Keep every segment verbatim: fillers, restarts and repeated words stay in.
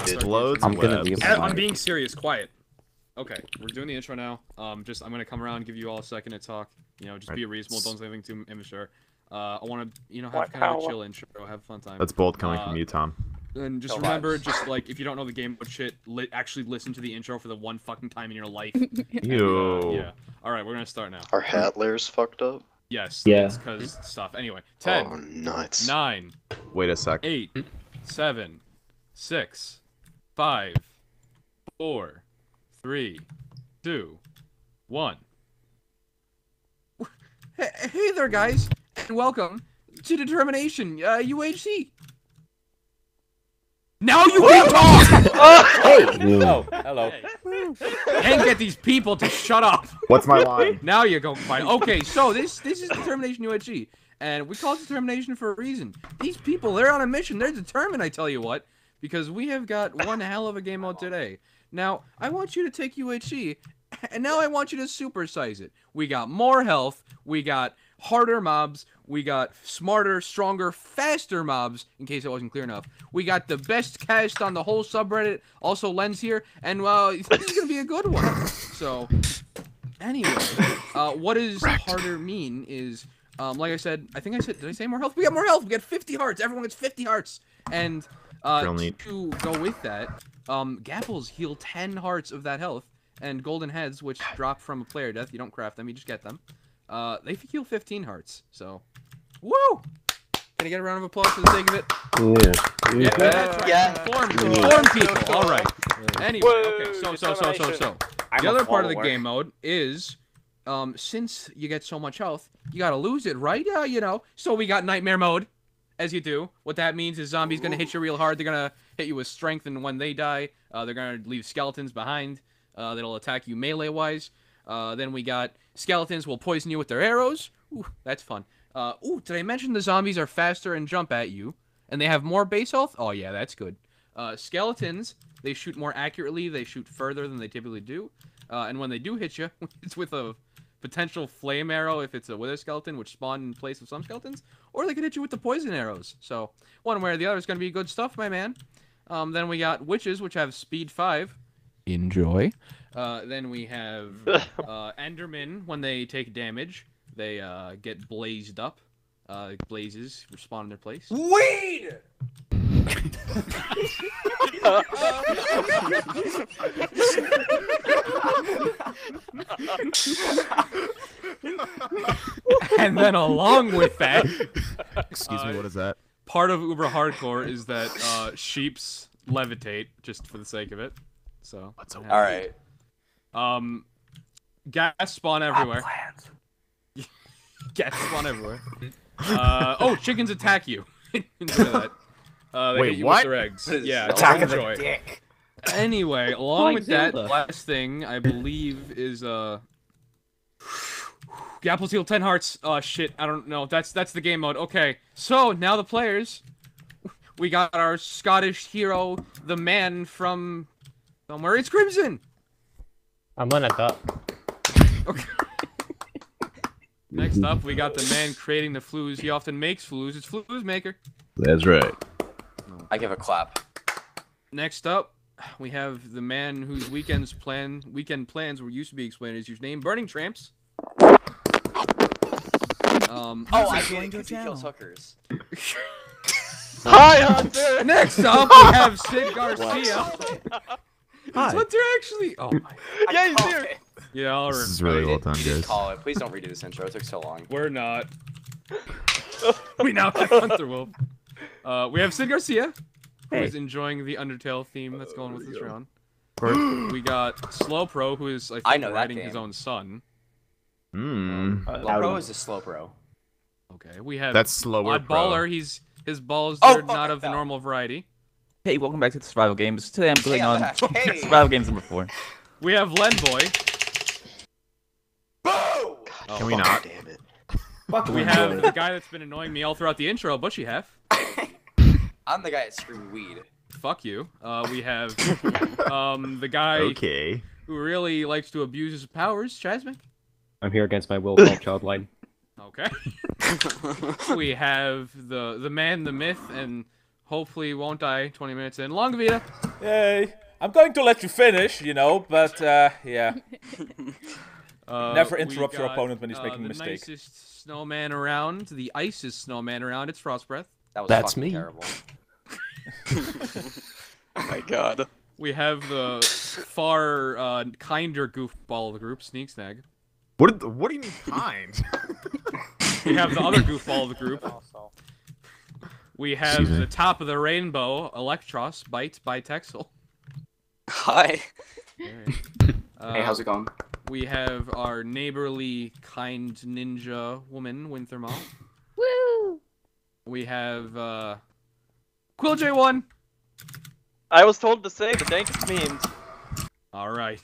explodes I'm gonna webs. leave. I'm being serious. Quiet. Okay, we're doing the intro now. Um, just I'm gonna come around and give you all a second to talk. You know, just be reasonable. Don't say anything too immature. Uh, I want to, you know, have kind of a chill intro. Have a fun time. That's bold coming uh, from you, Tom. And just No remember, vibes. just like if you don't know the game, but shit, li actually listen to the intro for the one fucking time in your life. Ew. Uh, yeah. All right, we're gonna start now. Our hat layer's fucked up. Yes. Yeah. It's because stuff. Anyway, ten, Oh, nuts. nine, Wait a sec. eight, seven, six, five, four, three, two, one. Hey, hey there, guys, and welcome to Determination uh, U H C. Now you can talk. Oh, hello. And get these people to shut up. What's my line? Now you go fight. Okay, so this this is Determination U H C, and we call it Determination for a reason. These people, they're on a mission. They're determined, I tell you what, because we have got one hell of a game mode today. Now, I want you to take U H C, and now I want you to supersize it. We got more health, we got harder mobs, we got smarter, stronger, faster mobs, in case it wasn't clear enough. We got the best cast on the whole subreddit, also Lens here, and uh, this is gonna be a good one. So, anyway, uh, what does harder mean is, um, like I said, I think I said, did I say more health? We got more health, we got fifty hearts, everyone gets fifty hearts, and uh, Real neat. to go with that, um, Gapples heal ten hearts of that health, and golden heads, which drop from a player death, you don't craft them, you just get them. Uh, they heal fifteen hearts, so, woo! Can I get a round of applause for the sake of it? Yeah. Yeah, that's right. Yeah. Inform, inform people. All right. Anyway, okay. So, so, so, so, so. I'm The a other part of the follower. game mode is, um, since you get so much health, you gotta lose it, right? Yeah, you know. So we got nightmare mode, as you do. What that means is zombies gonna hit you real hard. They're gonna hit you with strength, and when they die, uh, they're gonna leave skeletons behind. Uh, that'll attack you melee-wise. Uh, then we got skeletons will poison you with their arrows. Ooh, that's fun. Uh, ooh, did I mention the zombies are faster and jump at you? And they have more base health? Oh, yeah, that's good. Uh, skeletons, they shoot more accurately. They shoot further than they typically do. Uh, and when they do hit you, it's with a potential flame arrow if it's a wither skeleton, which spawn in place of some skeletons. Or they can hit you with the poison arrows. So, one way or the other is going to be good stuff, my man. Um, then we got witches, which have speed five. Enjoy. Uh, then we have uh, Endermen. When they take damage, they uh, get blazed up. Uh, blazes respawn in their place. Weed! And then along with that, Excuse uh, me, what is that? part of Uber Hardcore is that uh, sheeps levitate, just for the sake of it. So. What's a All right. Um, gas spawn everywhere. Gas spawn everywhere. Uh, oh, chickens attack you. Enjoy that. Uh, they Wait, hit you what? with their eggs. Yeah, Attack of enjoy. the dick. Anyway, along Like with that, Zelda. last thing I believe is uh, Gapples heal ten hearts. Oh shit, I don't know. That's that's the game mode. Okay, so now the players. We got our Scottish hero, the man from somewhere. It's Crimson. I'm on at that. Okay. Next up, we got the man creating the flues. He often makes flues. It's Flues Maker. That's right. I give a clap. Next up, we have the man whose weekends plan weekend plans were used to be explained as his name, Burning Tramps. Um, Oh, I get it because he kills hookers. Hi, Hunter. Next up, we have Sid Garcia. Is Hunter actually? Oh my. Yeah, he's here. Yeah, all This is right. really well done, guys. Call it. Please don't redo this intro. It took so long. We're not. We now have Hunter Wolf. Uh, we have Sid Garcia, who Hey. is enjoying the Undertale theme that's going with this round. We got Slow Pro, who is I think I know that writing game. his own son. Mmm. Low pro is a slow pro. Okay, we have That's slower, Odd pro. Baller. He's his balls Oh, are fuck, not I of the fell. normal variety. Hey, welcome back to the survival games. Today I'm playing Hey, on I'm back. Hey. survival games number four. We have Lenboy. Boom! Can we not? Damn it. We have the guy that's been annoying me all throughout the intro, Bushy Hef. I'm the guy that screamed weed. Fuck you. Uh, we have um the guy Okay. who really likes to abuse his powers, Chasmic. I'm here against my will called Childline. Okay. We have the the man, the myth, and hopefully won't die twenty minutes in. Long Vita. Yay! I'm going to let you finish, you know, but uh, yeah. Uh, Never we interrupt your got, opponent when he's uh, making a the mistake. nicest snowman around, the icest snowman around. It's Frost Breath. That was That's fucking me. terrible. Oh my god. We have the far uh, kinder goofball of the group, Sneak Snag. What? Did, what do you mean kind? We have the other goofball of the group. We have Excuse me. the top of the rainbow, Electros, Bite by Texel. Hi. Uh, Hey, how's it going? We have our neighborly, kind ninja woman, Winthermal. Woo! We have uh, Quill J one. I was told to say the dankest memes. All right.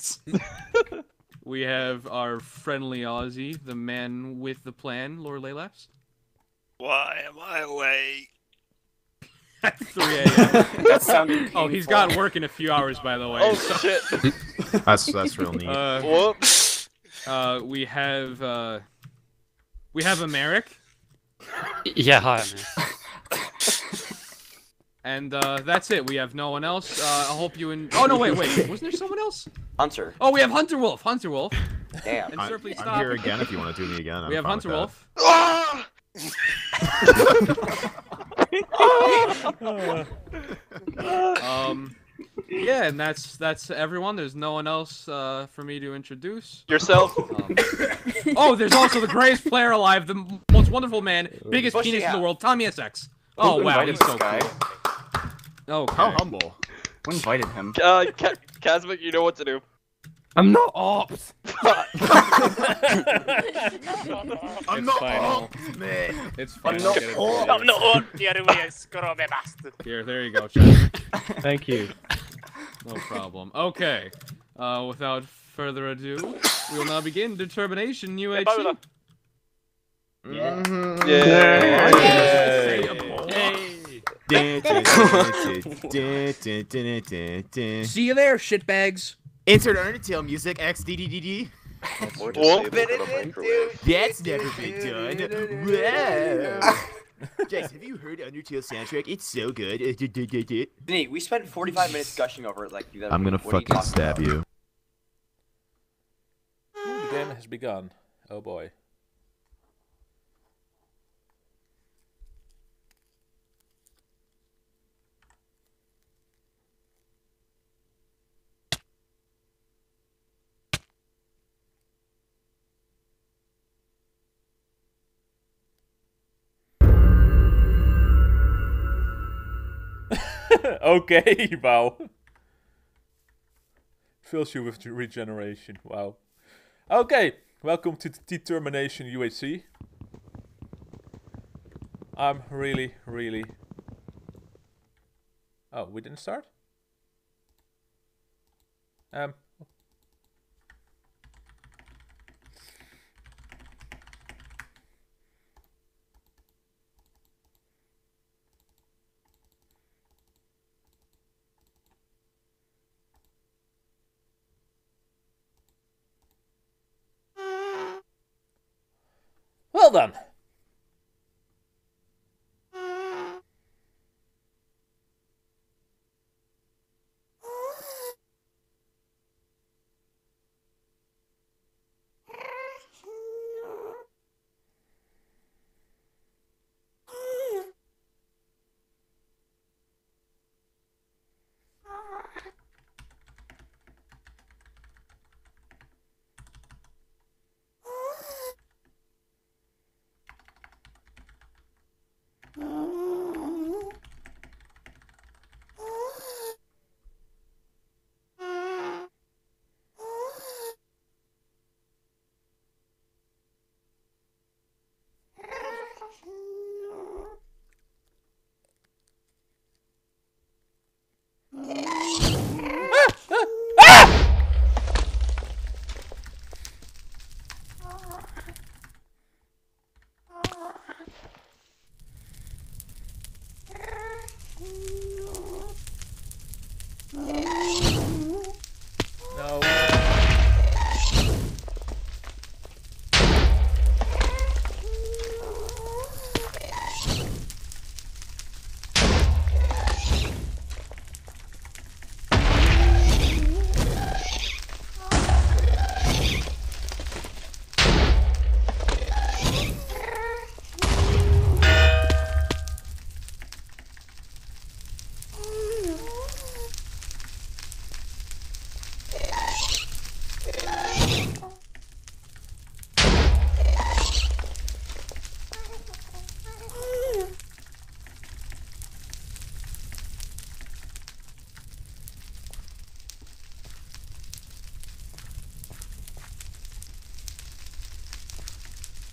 We have our friendly Aussie, the man with the plan, Lord Laylaps. Why am I awake? At three A M That sounded Oh, he's got work in a few hours, by the way. Oh so- shit. That's that's real neat. Uh, Whoops. uh, we have uh, we have Americ, Yeah, hi, man. and uh, that's it. We have no one else. Uh, I hope you. In- oh no, wait, wait. Wasn't there someone else? Hunter. Oh, we have Hunter Wolf. Hunter Wolf. Damn. And I'm, sir, please I'm stop. here again if you want to do me again. I'm We have fine with Hunter that. Wolf. Ah! Um, yeah, and that's that's everyone. There's no one else uh, for me to introduce. Yourself. Um, oh, there's also the greatest player alive, the m- most wonderful man, biggest Bushy penis in the hat. world, Tommy S X. Oh Who wow, invited he's so this guy? cool. Okay. How humble. Who invited him? Uh, Ka Kazmic, you know what to do. I'm not ops. I'm It's not fine, old, man. It's fine. I'm I'll not get it old. for you. I'm not old, you scrubby bastard. Here, there you go, Chad. Thank you. No problem. Okay. Uh, without further ado, we will now begin determination U H C. Mhm. Hey. See you there, shitbags. Insert Undertale music X D D D D. That's never been done. Wow. Jax, have you heard Undertale soundtrack? It's so good. Nate, we spent forty-five minutes gushing over it like that. I'm gonna what are you fucking talking stab about? you. The game has begun. Oh boy. Okay, wow. Fills you with regeneration, wow. Okay, welcome to Determination U H C. I'm really, really... Oh, we didn't start? Um... Well done.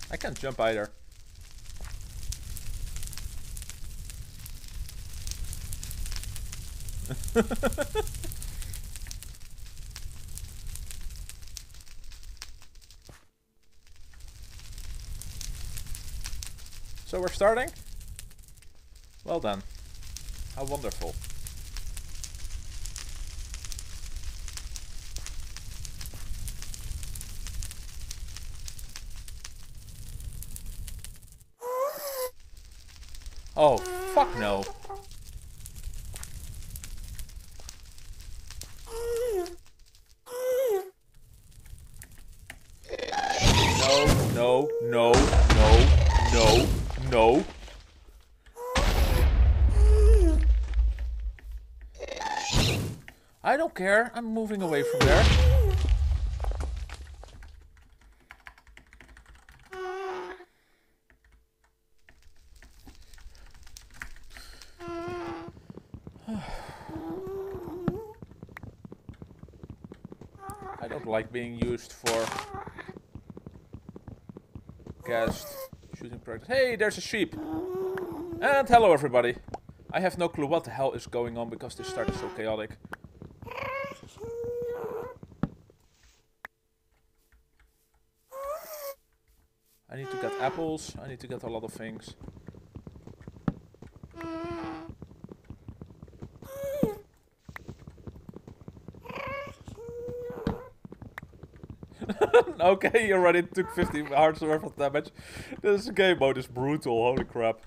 I can't jump either. So we're starting? Well done. How wonderful. Oh, fuck no. No, no, no, no, no, no. I don't care. I'm moving away from there. I don't like being used for cast shooting practice. Hey, there's a sheep. And hello everybody. I have no clue what the hell is going on because this start is so chaotic. I need to get apples. I need to get a lot of things. Okay, you already took fifty hearts worth of damage. This game mode is brutal, holy crap.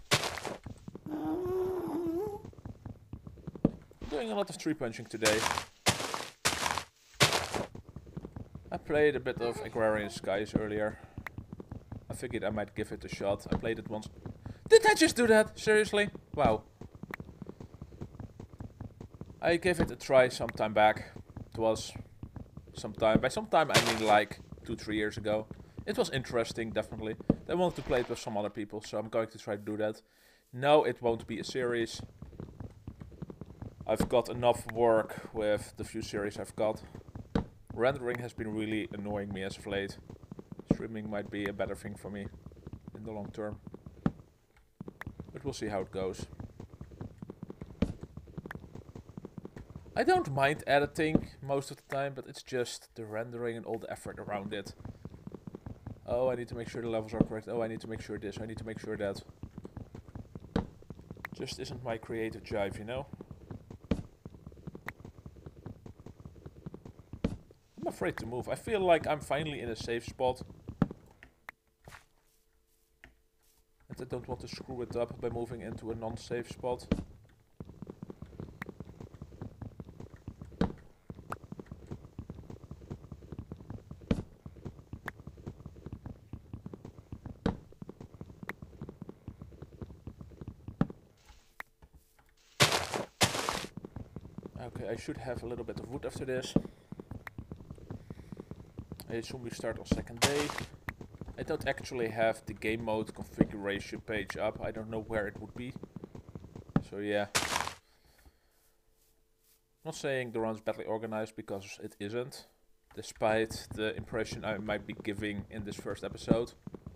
Doing a lot of tree punching today. I played a bit of Agrarian Skies earlier. I figured I might give it a shot. I played it once. Did I just do that? Seriously? Wow. I gave it a try some time back. It was some time. By some time I mean like two, three years ago. It was interesting, definitely. I wanted to play it with some other people, so I'm going to try to do that. No, it won't be a series. I've got enough work with the few series I've got. Rendering has been really annoying me as of late. Streaming might be a better thing for me in the long term. But we'll see how it goes. I don't mind editing most of the time, but it's just the rendering and all the effort around it. Oh, I need to make sure the levels are correct. Oh, I need to make sure this. I need to make sure that. Just isn't my creative jive, you know? I'm afraid to move. I feel like I'm finally in a safe spot. And I don't want to screw it up by moving into a non-safe spot. Okay, I should have a little bit of wood after this. I assume we start on second day. I don't actually have the game mode configuration page up. I don't know where it would be. So yeah. Not saying the run's badly organized because it isn't. Despite the impression I might be giving in this first episode.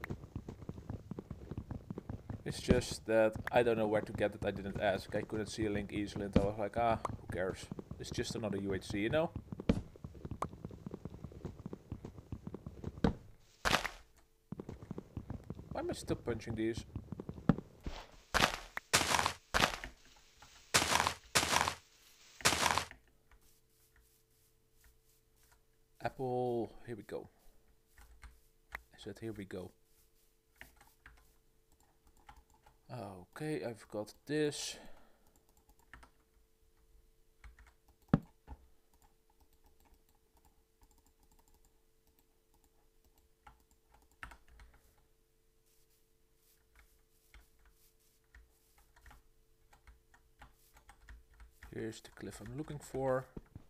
It's just that I don't know where to get it. I didn't ask. I couldn't see a link easily and I was like, ah, who cares? It's just another U H C, you know? Why am I still punching these? Apple, here we go. I said here we go. Okay, I've got this. Here's the cliff I'm looking for.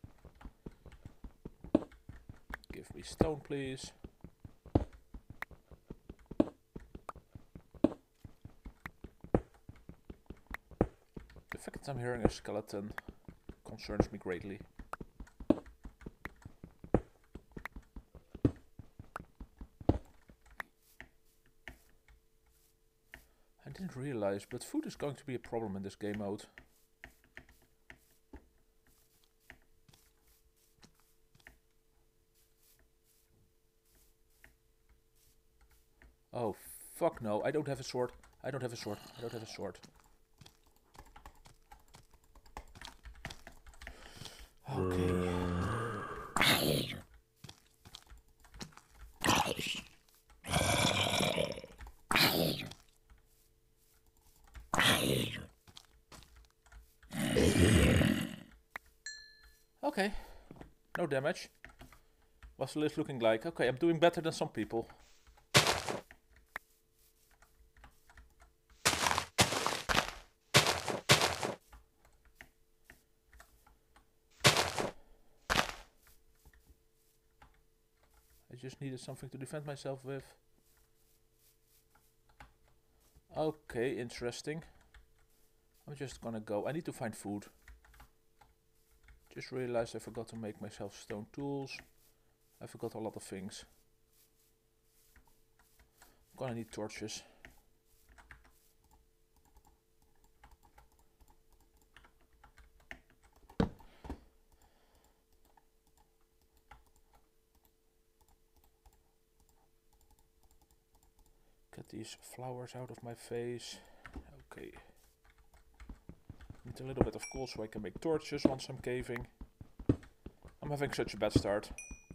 Give me stone, please. The fact that I'm hearing a skeleton concerns me greatly. realize, but food is going to be a problem in this game mode. Oh, fuck no. I don't have a sword. I don't have a sword. I don't have a sword. Okay. Okay. No damage. What's the list looking like? Okay, I'm doing better than some people. I just needed something to defend myself with. Okay, interesting. I'm just gonna go. I need to find food. Just realized I forgot to make myself stone tools. I forgot a lot of things. I'm gonna need torches. Get these flowers out of my face. Okay. Need a little bit of coal so I can make torches once I'm caving. I'm having such a bad start.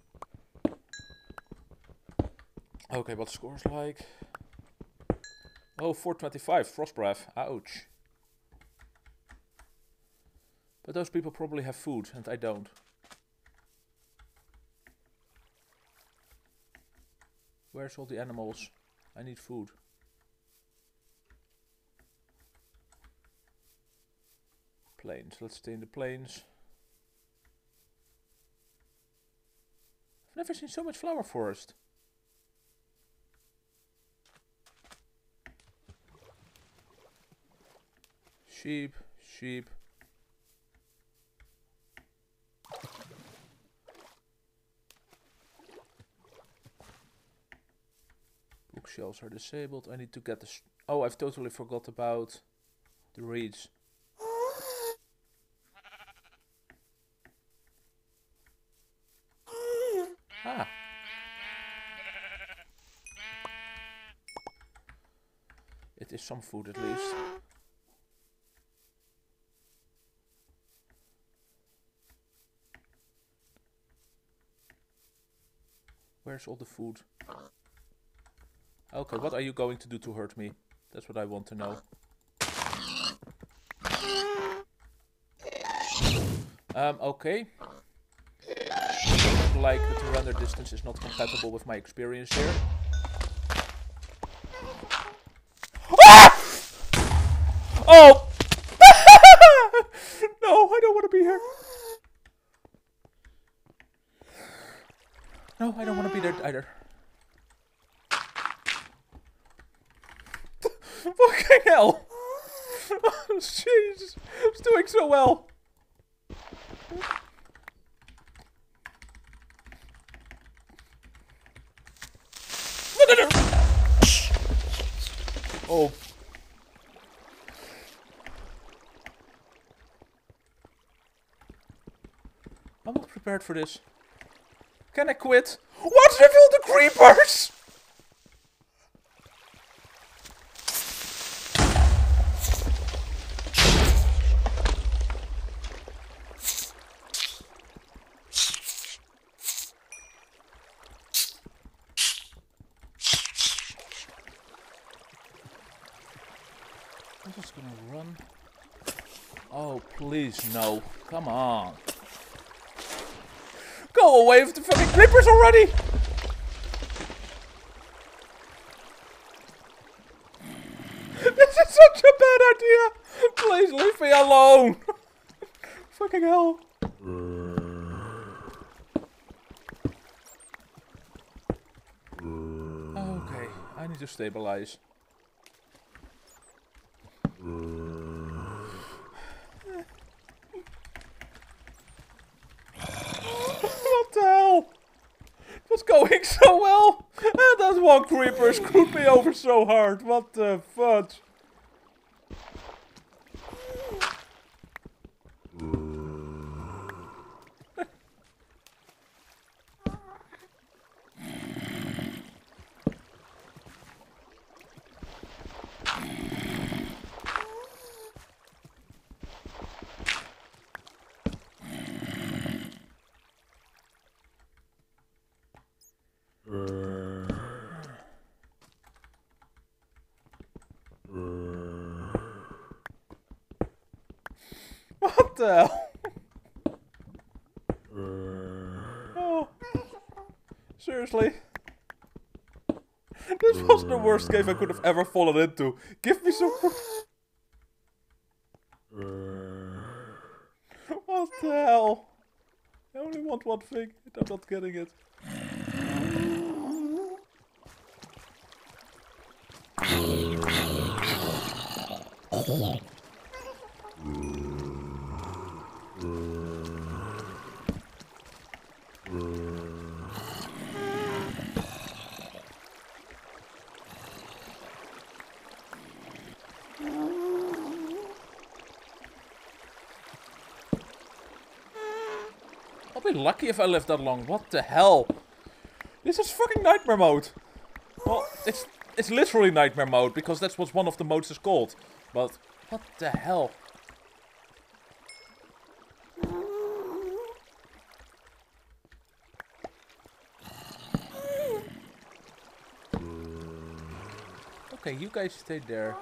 Okay, what score's like? Oh, four twenty-five, frost breath. Ouch. But those people probably have food and I don't. Where's all the animals? I need food. Plains. Let's stay in the plains. I've never seen so much flower forest. Sheep, sheep. Bookshelves are disabled. I need to get the... S oh, I've totally forgot about the reeds. Ah. It is some food at least. Where's all the food? Okay, what are you going to do to hurt me? That's what I want to know. Um, okay. Like that the render distance is not compatible with my experience here. Ah! Oh! No, I don't want to be here. No, I don't want to be there either. Fucking hell! Oh, jeez, I was doing so well. Look at her! Oh. I'm not prepared for this. Can I quit? What's with all the creepers? I'm just gonna run. Oh, please, no. Come on. Go away with the fucking creepers already! This is such a bad idea! Please leave me alone! Fucking hell. Okay, I need to stabilize. What the hell? It was going so well! And that one creeper screwed me over so hard. What the fudge? What the hell? Oh. Seriously? This was the worst cave I could have ever fallen into. Give me some... What the hell? I only want one thing, and I'm not getting it. I'll be lucky if I live that long. What the hell? This is fucking nightmare mode. Well, it's it's literally nightmare mode because that's what one of the modes is called. But what the hell? Okay, you guys stay there.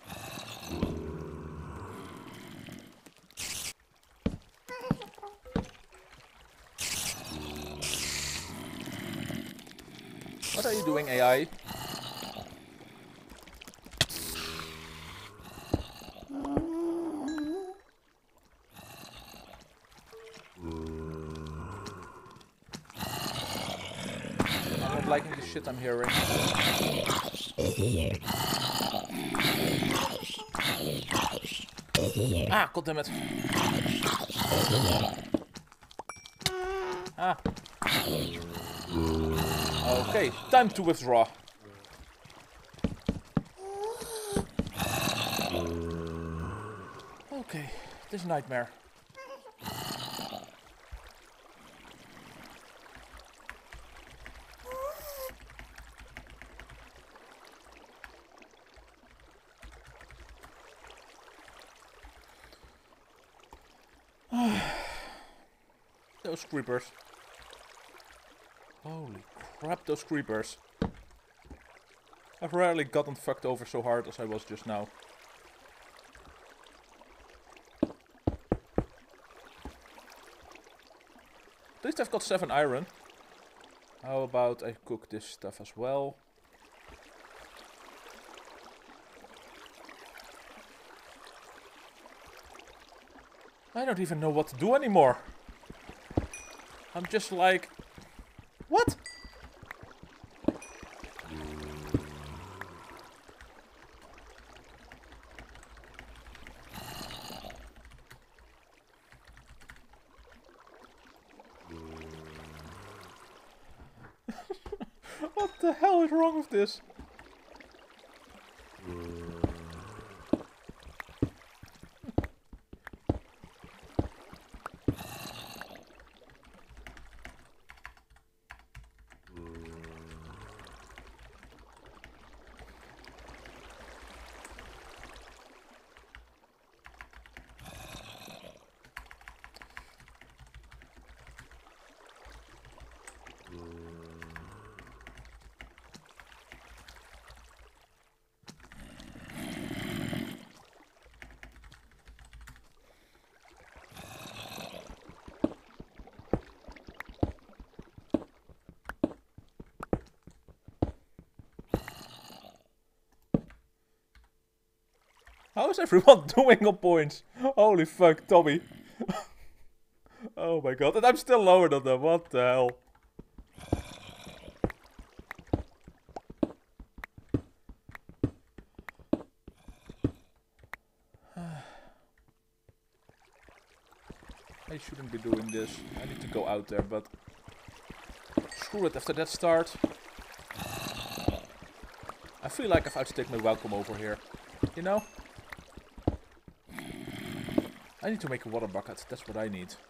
What are you doing, A I? I'm not liking the shit I'm hearing. Ah, goddammit. Ah. Okay, time to withdraw. Okay, this nightmare. Those creepers. Holy crap, those creepers. I've rarely gotten fucked over so hard as I was just now. At least I've got seven iron. How about I cook this stuff as well? I don't even know what to do anymore. I'm just like... What? What the hell is wrong with this? How is everyone doing on points? Holy fuck, Tommy. Oh my god, and I'm still lower than them, what the hell? I shouldn't be doing this. I need to go out there, but... Screw it, after that start... I feel like I've outstayed my welcome over here. You know? I need to make a water bucket. That's what I need.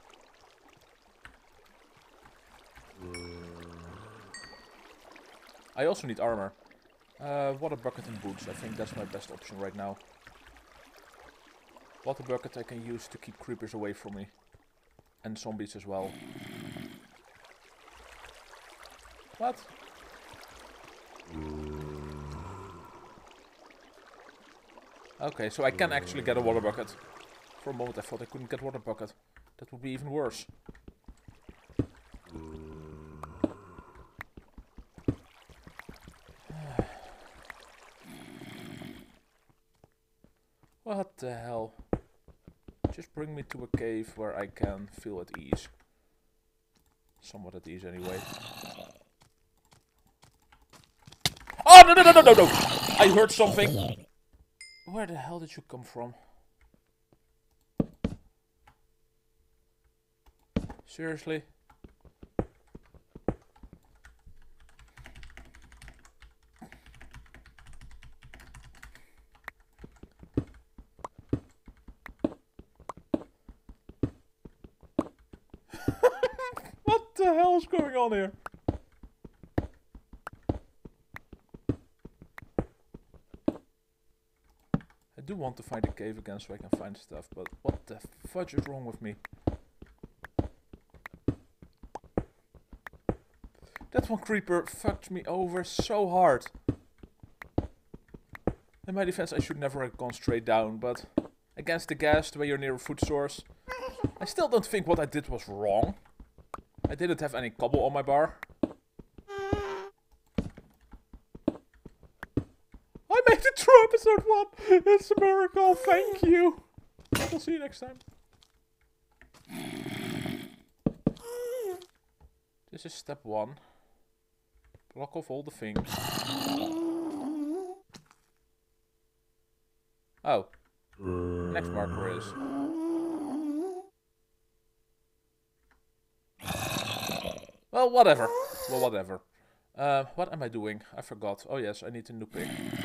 I also need armor. Uh, water bucket and boots. I think that's my best option right now. Water bucket I can use to keep creepers away from me. And zombies as well. What? Okay, so I can actually get a water bucket. For a moment I thought I couldn't get water bucket. That would be even worse. What the hell? Just bring me to a cave where I can feel at ease. Somewhat at ease anyway. Oh, no, no, no, no, no, no! I heard something! Where the hell did you come from? Seriously? What the hell is going on here? I do want to find a cave again so I can find stuff, but what the fudge is wrong with me? That one creeper fucked me over so hard. In my defense, I should never have gone straight down, but against the gas, the way you're near a food source, I still don't think what I did was wrong. I didn't have any cobble on my bar. I made it through episode one! It's a miracle, thank you! We'll see you next time. This is step one. Block off all the things. Oh. Next marker is... Well, whatever. Well, whatever. Uh, what am I doing? I forgot. Oh yes, I need a new pick.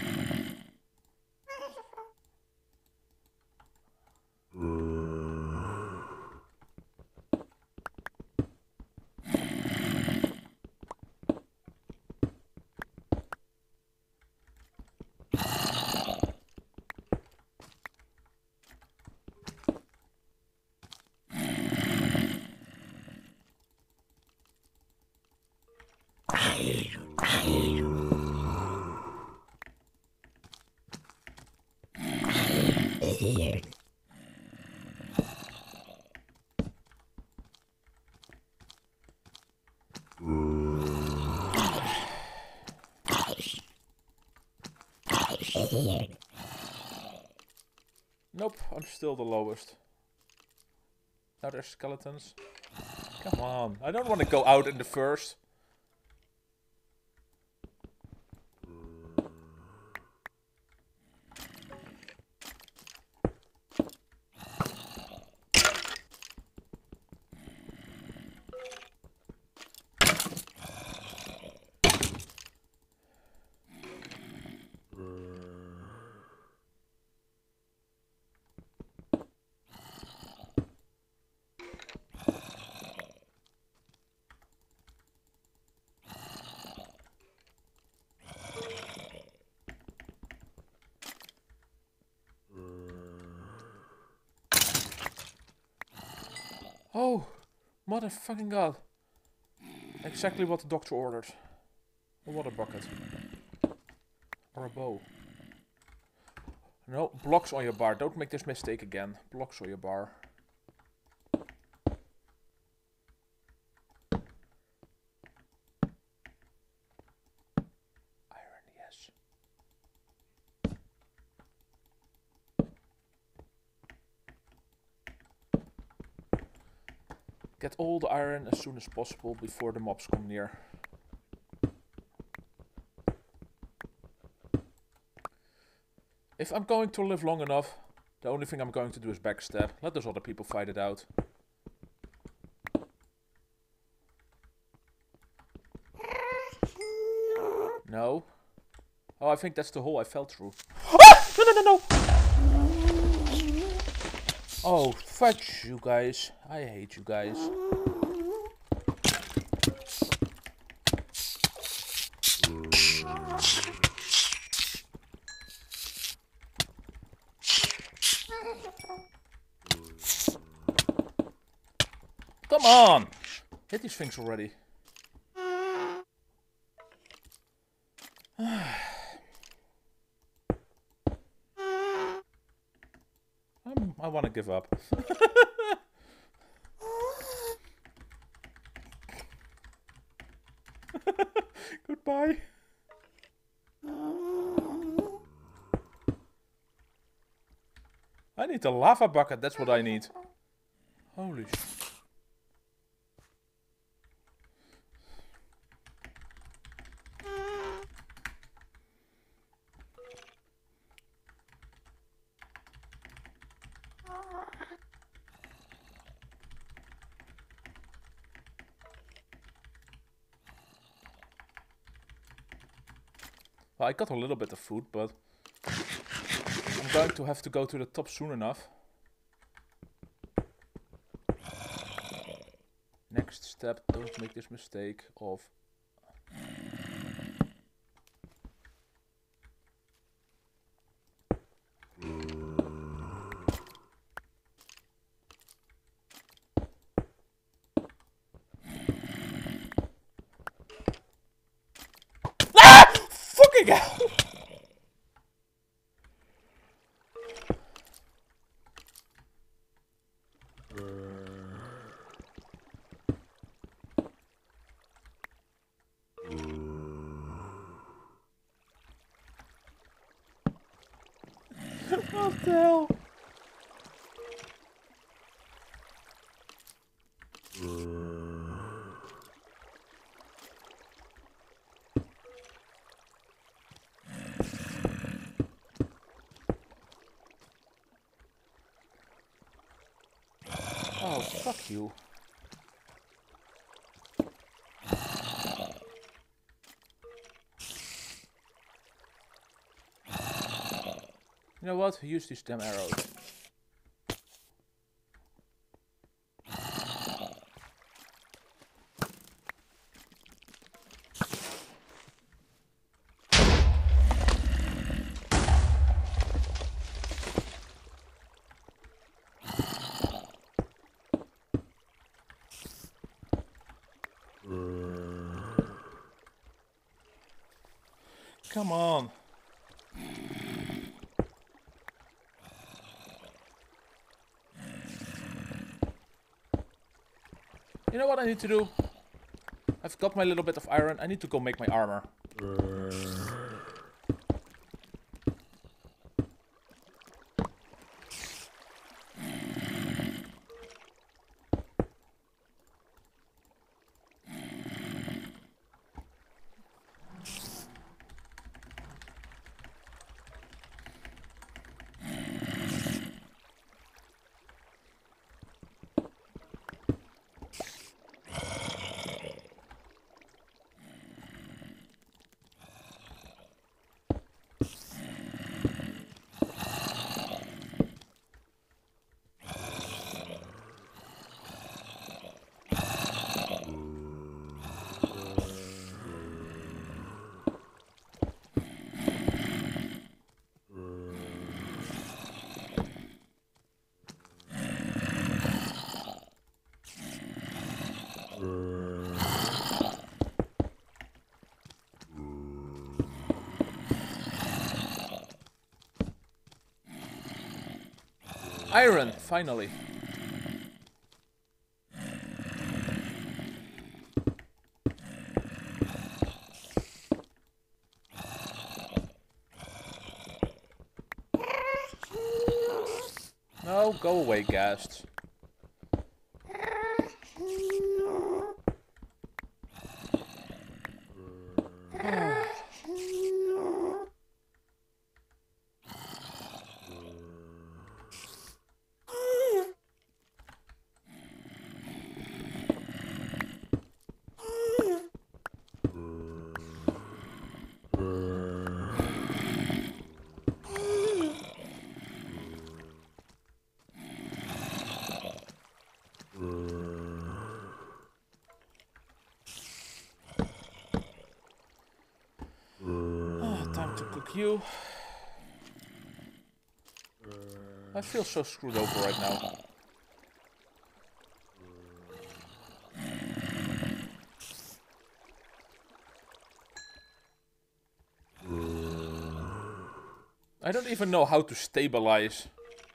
Nope, I'm still the lowest. Now there's skeletons. Come on, I don't want to go out in the first. Oh, motherfucking god. Exactly what the doctor ordered. A water bucket. Or a bow. No, blocks on your bar. Don't make this mistake again. Blocks on your bar. Iron, yes. Get all the iron as soon as possible before the mobs come near. If I'm going to live long enough, the only thing I'm going to do is backstab. Let those other people fight it out. No. Oh, I think that's the hole I fell through. Ah! No, no, no, no! Oh, fudge, you guys. I hate you guys. Come on! Hit these things already. I'm, I want to give up. Goodbye. I need a lava bucket, that's what I need. Holy shit. Well, I got a little bit of food, but I'm going to have to go to the top soon enough. Next step, don't make this mistake of... Ah! Fucking hell! What the hell? Oh, fuck you. You know what? Use these damn arrows. Come on. You know what I need to do? I've got my little bit of iron. I need to go make my armor. Iron, finally. No, go away, ghasts. you. I feel so screwed over right now. I don't even know how to stabilize.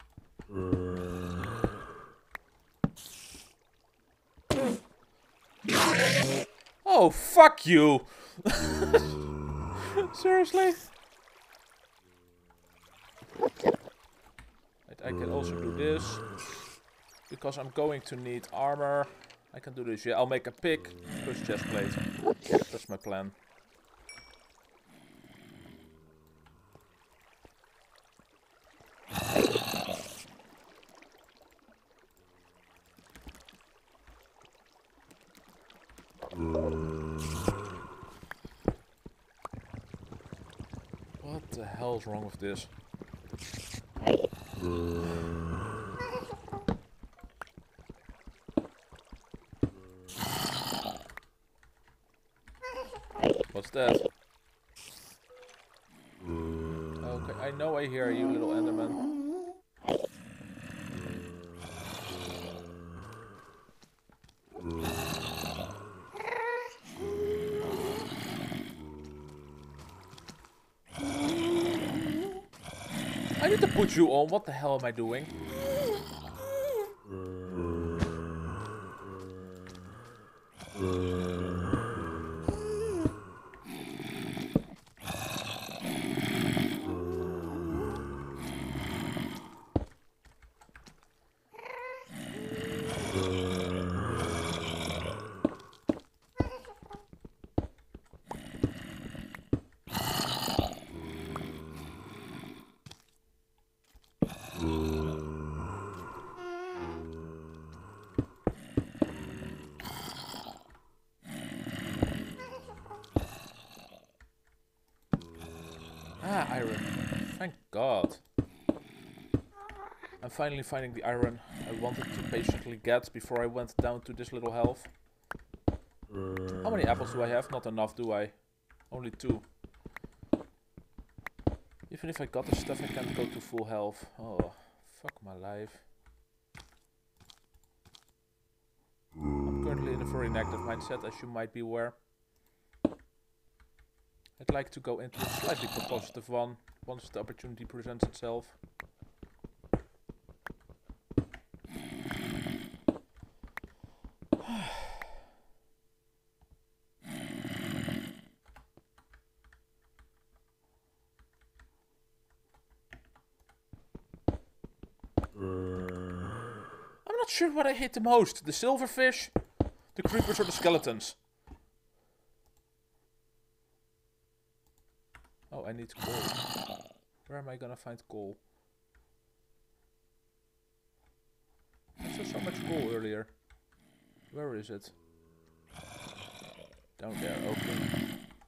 Oh, fuck you! Seriously? I can also do this. Because I'm going to need armor. I can do this. Yeah, I'll make a pick. Push chest plate. That's my plan. What the hell's wrong with this? What's that? Okay, I know I hear you, little Enderman. I need to put you on. What the hell am I doing? Ah, iron. Thank God. I'm finally finding the iron I wanted to patiently get before I went down to this little health. How many apples do I have? Not enough, do I? Only two. Even if I got the stuff, I can't go to full health. Oh, fuck my life. I'm currently in a very negative mindset, as you might be aware. I'd like to go into a slightly more positive one, once the opportunity presents itself. I'm not sure what I hate the most, the silverfish, the creepers or the skeletons. Oh, I need coal. Where am I gonna find coal? I saw so much coal earlier. Where is it? Down there, okay.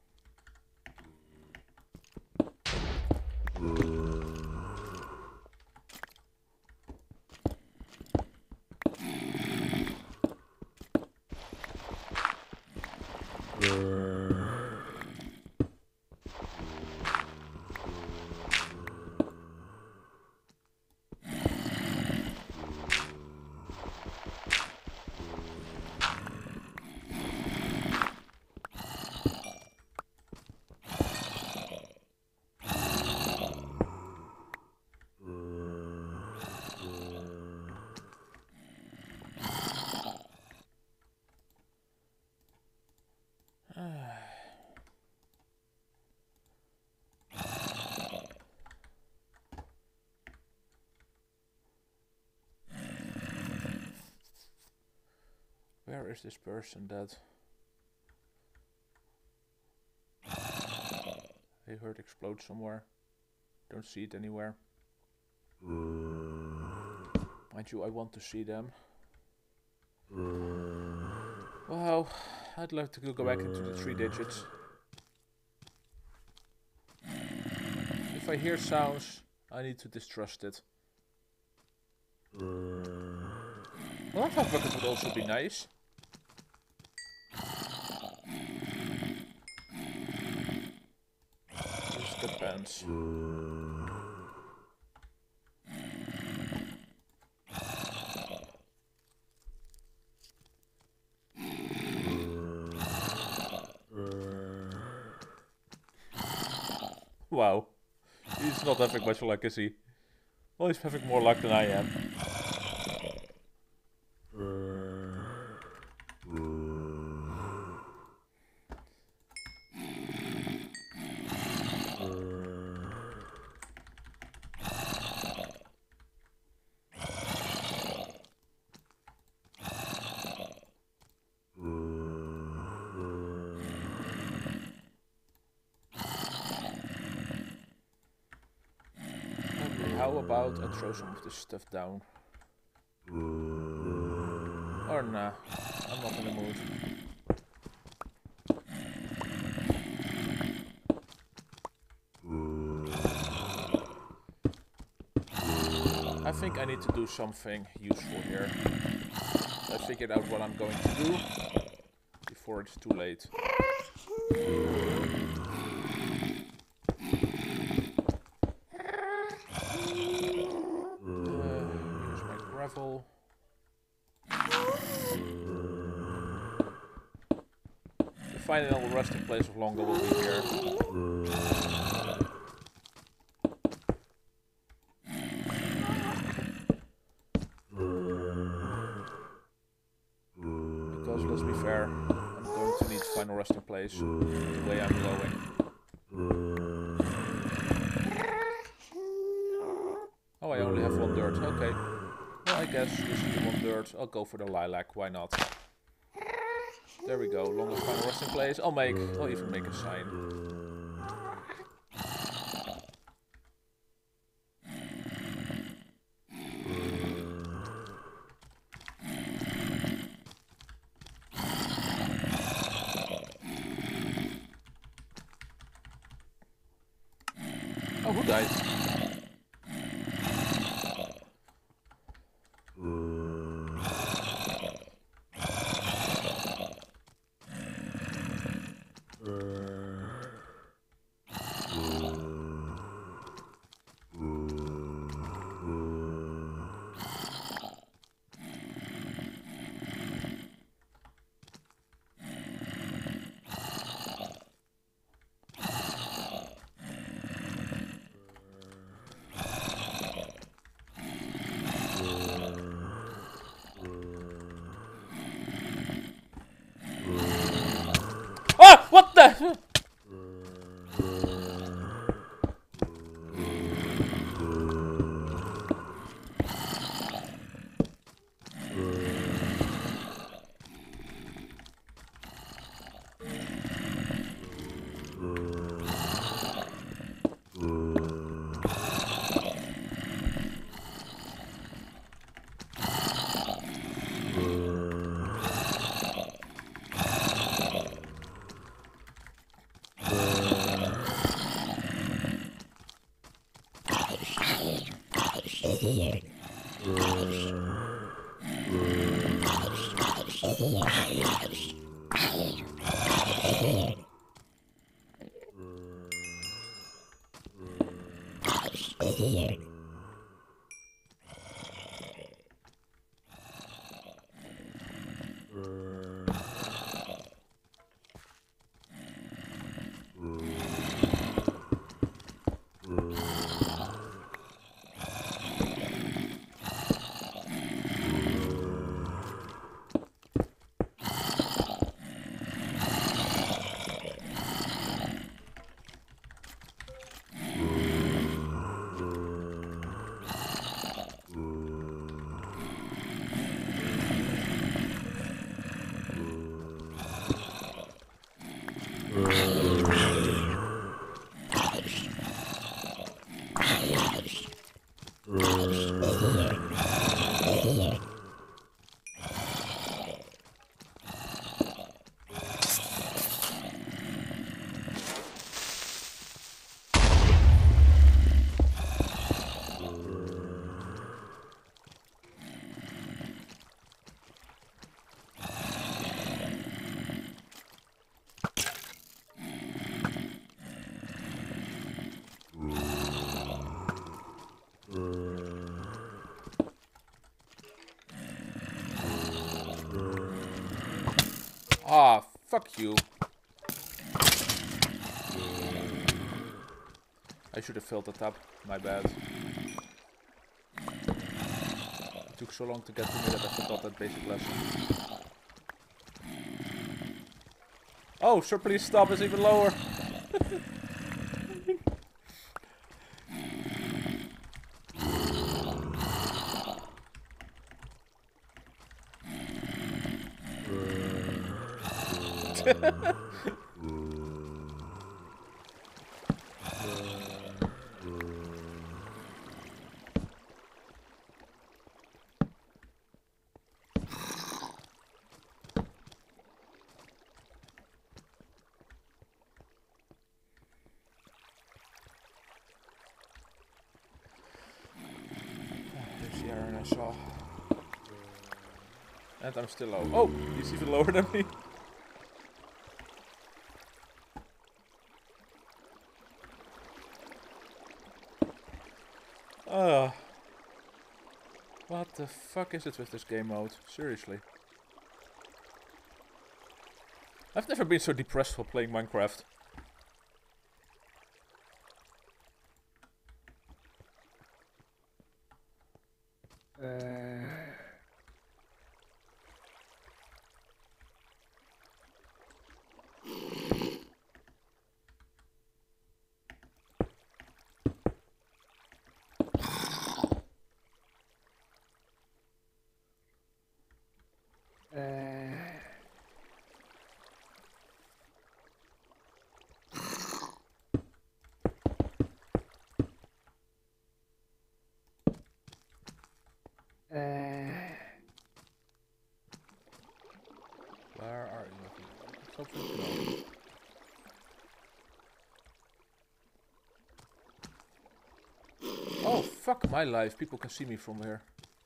Where is this person dead? I heard explode somewhere. Don't see it anywhere. Mind you, I want to see them. Wow, I'd love to go back into the three digits. If I hear sounds, I need to distrust it. Well, I thought bucket would also be nice. Just the pen. seconds. Wow. He's not having much luck, is he? Well, he's having more luck than I am. How about I throw some of this stuff down? Or nah, I'm not in the mood. I think I need to do something useful here. I figured out what I'm going to do before it's too late. Gravel. The final resting place of longer will be here. Because let's be fair, I'm going to need final resting place the way I'm going. Oh, I only have one dirt, okay. Well, I guess this is the one dirt. I'll go for the lilac, why not? There we go, longest final resting place. I'll make, I'll even make a sign. Oh, who died? Ah! What the? Ah, fuck you. I should have filled that up. My bad. It took so long to get to me that I forgot that basic lesson. Oh, sir, please stop. It's even lower. There's the iron I saw. And I'm still low. Oh, he's even lower than me. Ah. What the fuck is it with this game mode? Seriously. I've never been so depressed while playing Minecraft. Where are you? Stop freaking out. Oh, fuck my life. People can see me from here.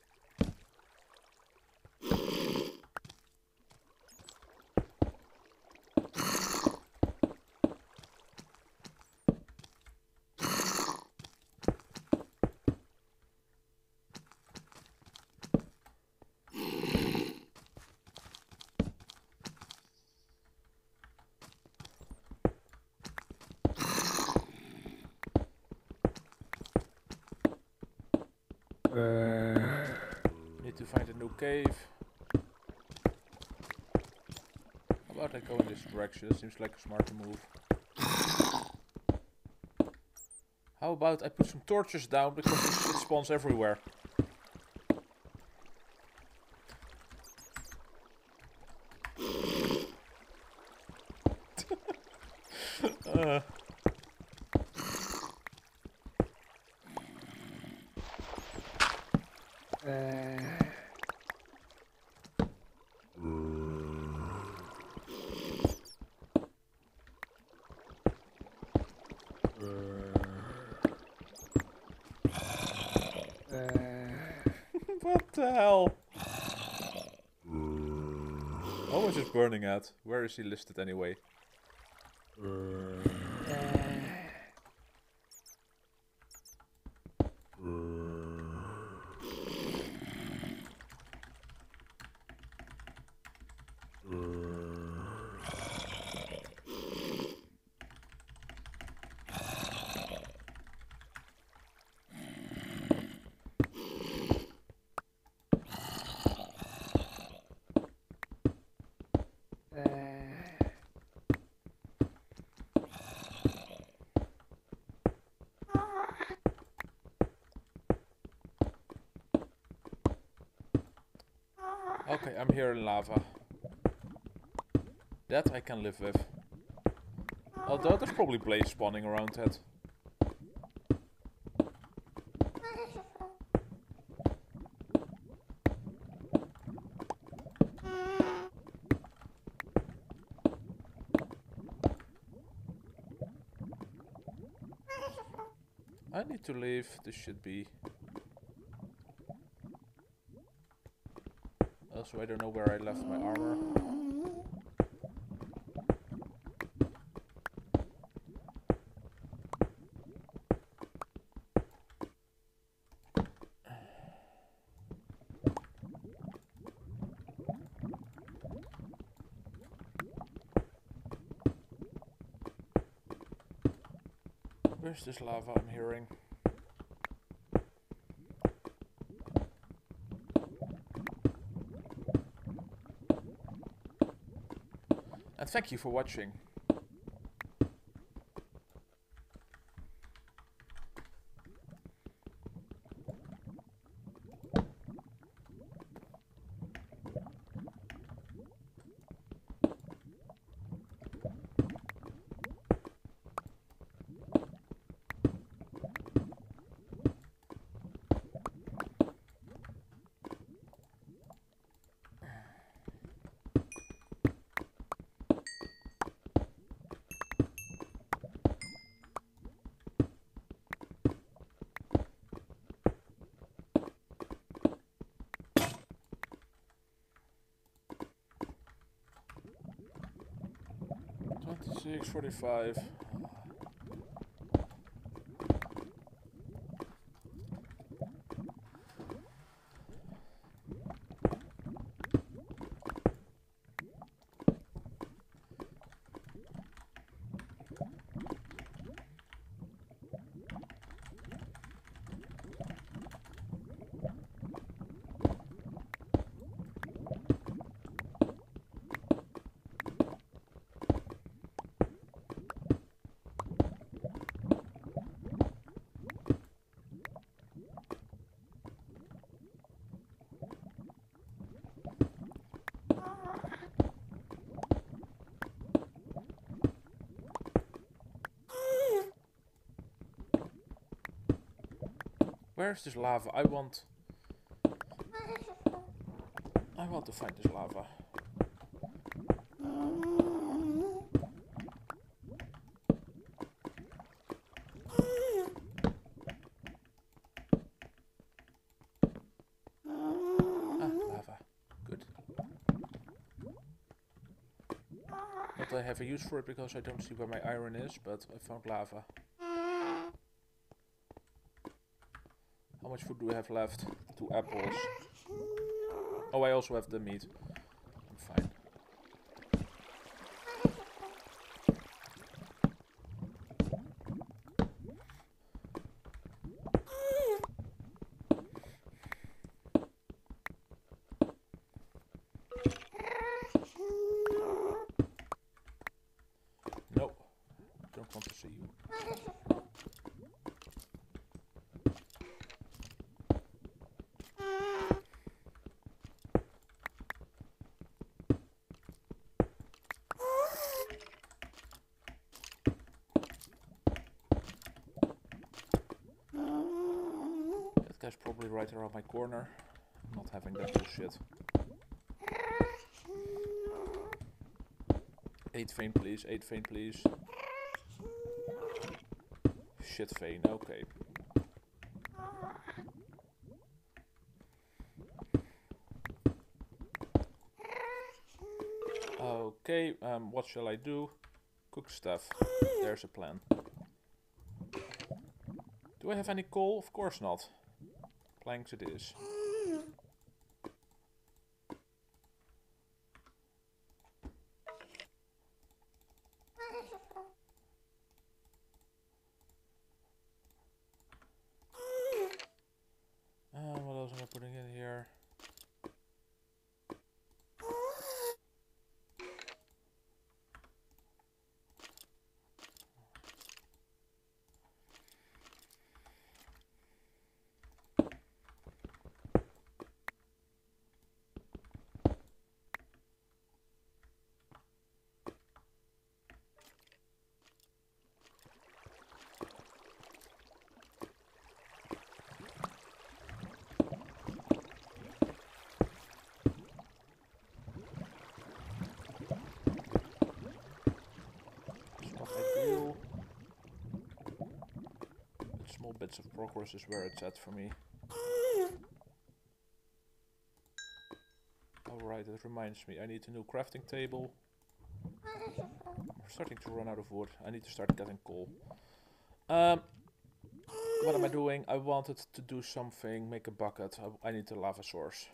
Need to find a new cave. How about I go in this direction? That seems like a smarter move. How about I put some torches down because this shit spawns everywhere. uh. What the hell? Oh, is it burning at? Where is he listed anyway? Okay, I'm here in lava. That I can live with. Although there's probably blaze spawning around it. I need to leave. This should be... Also, I don't know where I left my armor. Where's this lava I'm hearing? And thank you for watching. twenty-six forty-five. Where's this lava? I want... I want to find this lava. Ah, lava. Good. Not that I have a use for it because I don't see where my iron is, but I found lava. How much food do we have left? Two apples. Oh, I also have the meat. I'm fine. No, don't want to see you. That guy's probably right around my corner. I'm not having that bullshit. Eight vein, please. Eight vein, please. Shit vein. Okay. Okay. Um. What shall I do? Cook stuff. There's a plan. Do I have any coal? Of course not. Planks it is. Uh, what else am I putting in here? Small bits of progress is where it's at for me. Alright, that reminds me, I need a new crafting table. I'm starting to run out of wood. I need to start getting coal. Um, what am I doing? I wanted to do something, make a bucket. I, I need a lava source.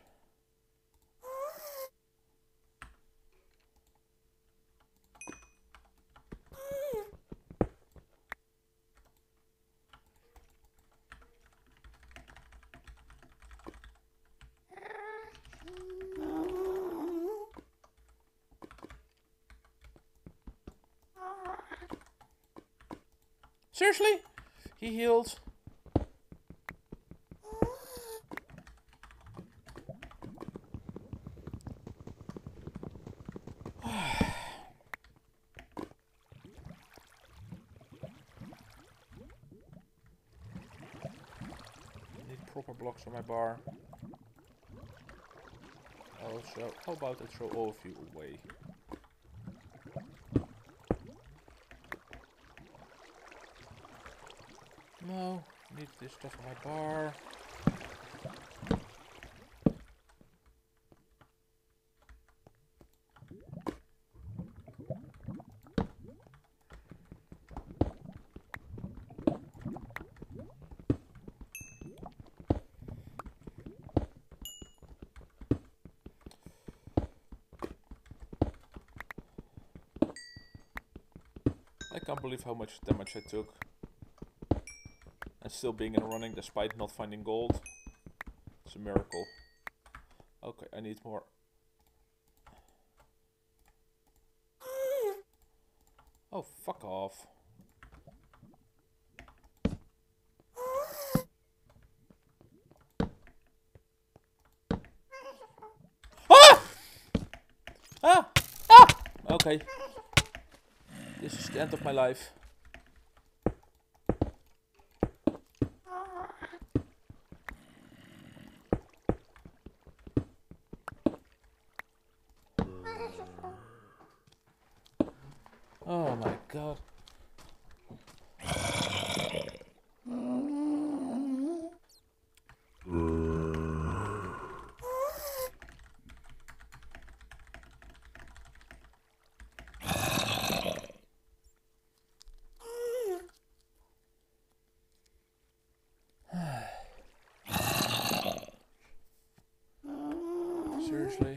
Seriously? He healed. Need proper blocks on my bar. Also, how about I throw all of you away? No, need this stuff on my bar. I can't believe how much damage I took. And still being in running despite not finding gold. It's a miracle. Okay, I need more. Oh, fuck off. Ah! Ah! Ah! Okay. This is the end of my life. Oh my god. Seriously?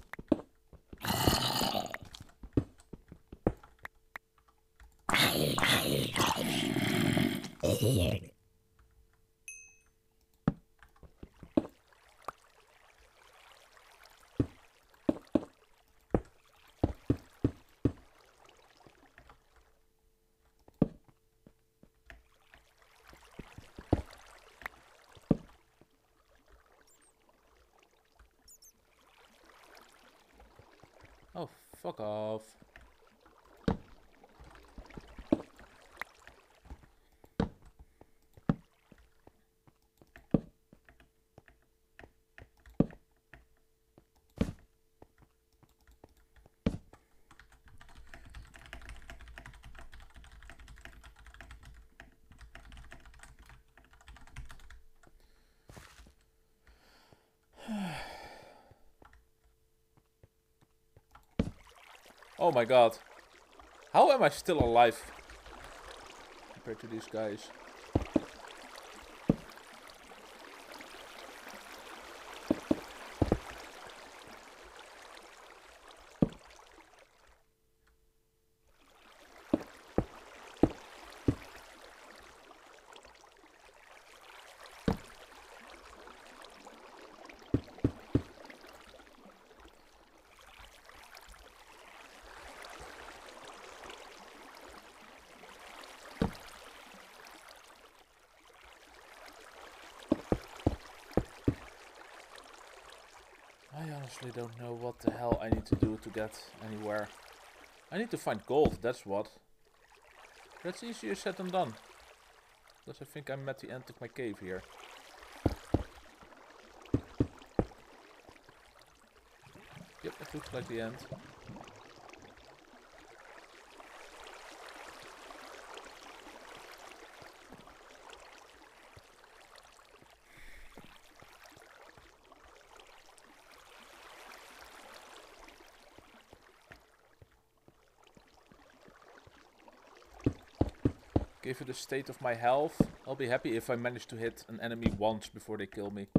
Oh, fuck off. Oh my god. How am I still alive compared to these guys? I honestly don't know what the hell I need to do to get anywhere. I need to find gold, that's what. That's easier said than done. Because I think I'm at the end of my cave here. Yep, it looks like the end. Given the state of my health, I'll be happy if I manage to hit an enemy once before they kill me.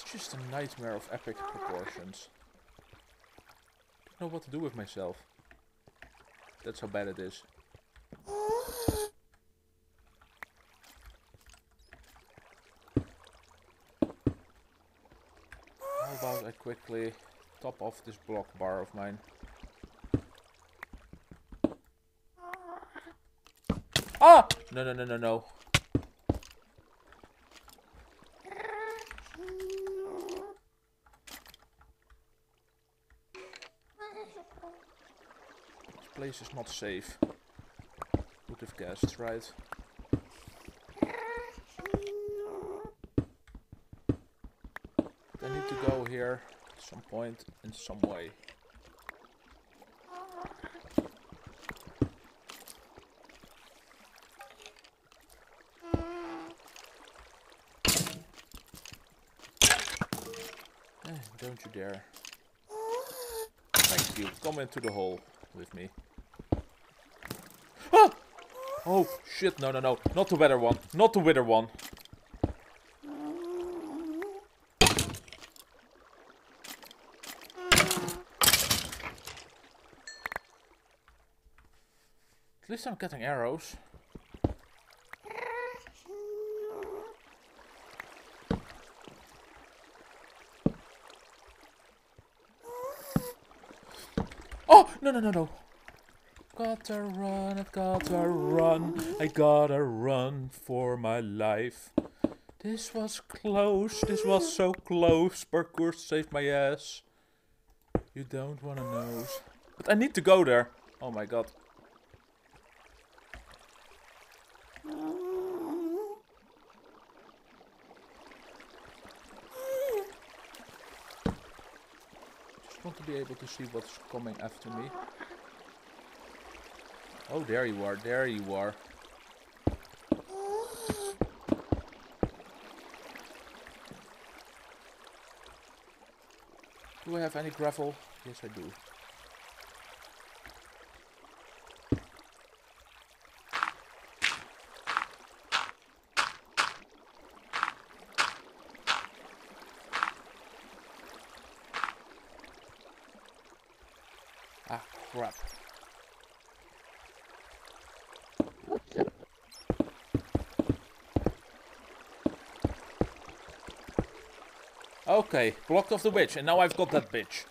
just a nightmare of epic proportions. Don't know what to do with myself. That's how bad it is. How about I quickly top off this block bar of mine? Ah! No, no, no, no, no. This place is not safe. Would have guessed, right? I need to go here at some point in some way. Eh, don't you dare. Thank you. Come into the hole with me. Ah! Oh shit, no no no. Not the wither one. Not the wither one. At least I'm getting arrows. Oh! No, no, no, no. Gotta run, I gotta run. I gotta run for my life. This was close, this was so close. Parkour saved my ass. You don't wanna know. But I need to go there. Oh my god. Just want to be able to see what's coming after me. Oh, there you are, there you are. Do I have any gravel? Yes, I do. Ah, crap. Okay, blocked off the witch, and now I've got that bitch.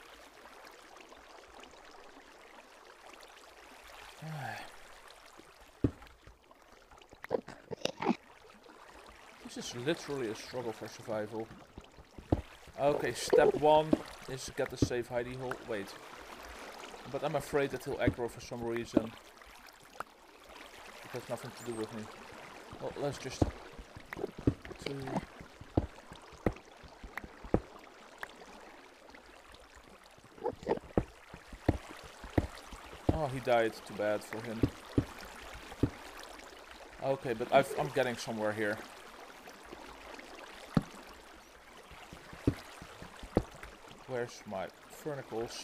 This is literally a struggle for survival. Okay, step one is to get the safe hidey hole. Wait. But I'm afraid that he'll aggro for some reason. It has nothing to do with me. Well, let's just... Two... Oh, he died. Too bad for him. Okay, but I've, I'm getting somewhere here. Where's my furnicles?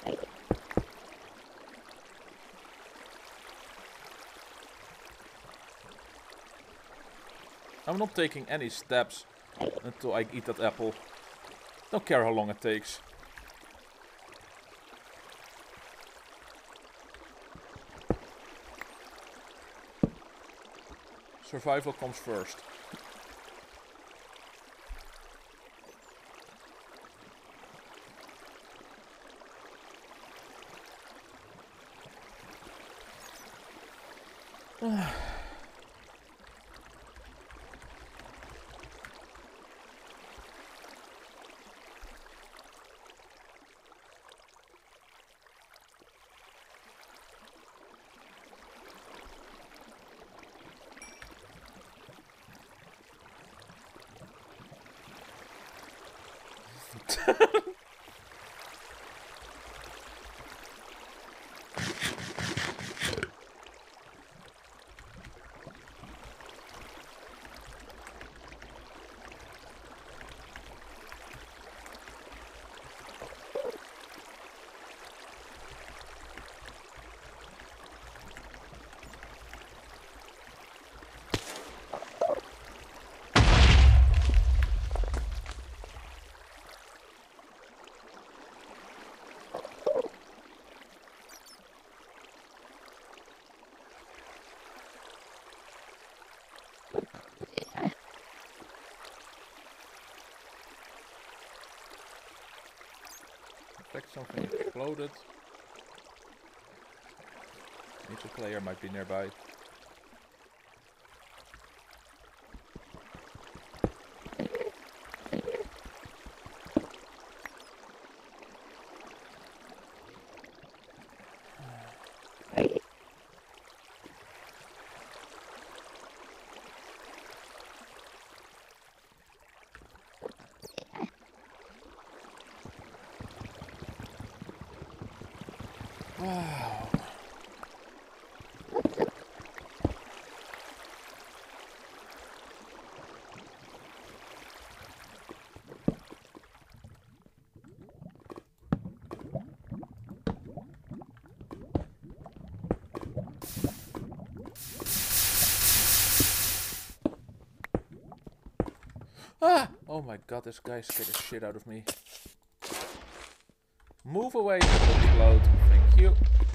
I'm not taking any steps until I eat that apple. Don't care how long it takes. Survival comes first. Something exploded. Means a player might be nearby. Wow. Ah! Oh my god, this guy scared the shit out of me. Move away and explode. Thank you.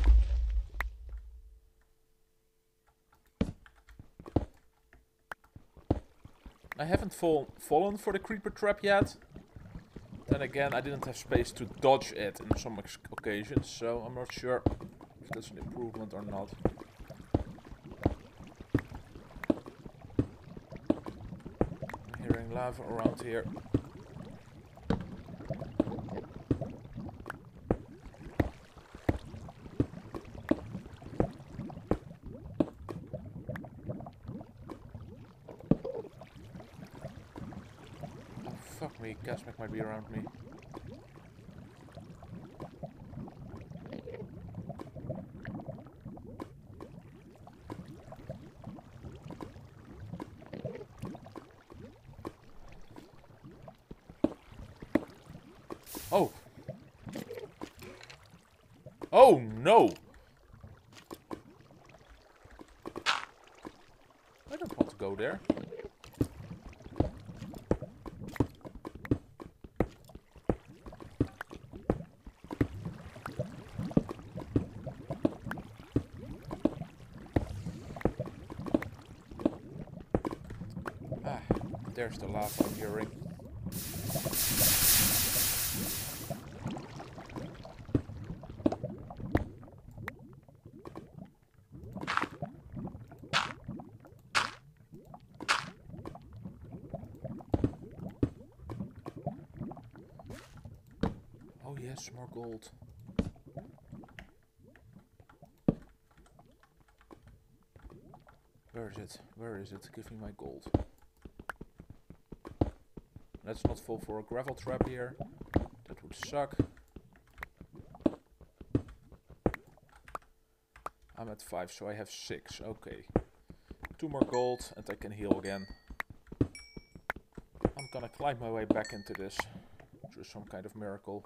I haven't fall fallen for the creeper trap yet. Then again, I didn't have space to dodge it in some occasions, so I'm not sure if that's an improvement or not. I'm hearing lava around here. Fuck me, Gasmic might be around me. Oh! Oh no! I don't want to go there. There's the lava I'm hearing. Oh yes, more gold. Where is it? Where is it? Give me my gold. Let's not fall for a gravel trap here. That would suck. I'm at five, so I have six. Okay. Two more gold and I can heal again. I'm gonna climb my way back into this through some kind of miracle.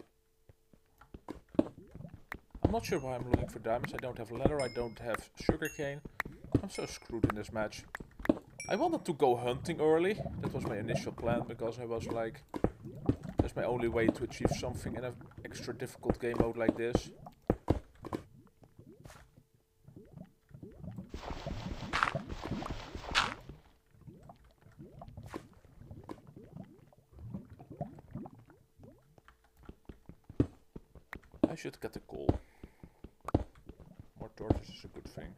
I'm not sure why I'm looking for diamonds. I don't have leather, I don't have sugarcane. I'm so screwed in this match. I wanted to go hunting early. That was my initial plan because I was like, that's my only way to achieve something in an extra difficult game mode like this. I should get the coal. More torches is a good thing.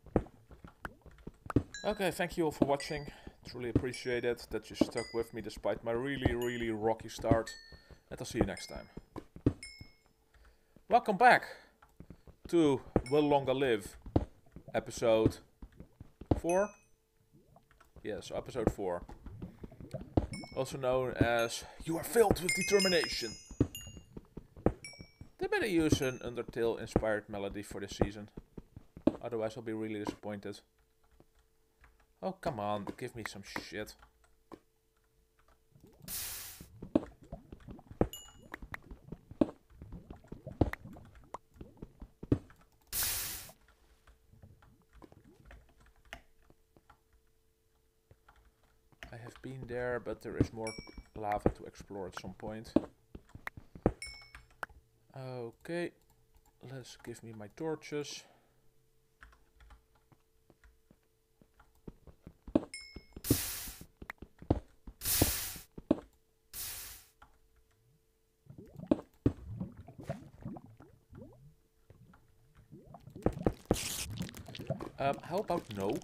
Okay, thank you all for watching. Truly appreciate it that you stuck with me despite my really, really rocky start. And I'll see you next time. Welcome back to Will Longer Live, episode four? Yeah, so episode four. Also known as You Are Filled with Determination. They better use an Undertale inspired melody for this season. Otherwise I'll be really disappointed. Oh, come on, give me some shit. I have been there, but there is more lava to explore at some point. Okay, let's give me my torches. Um, how about no?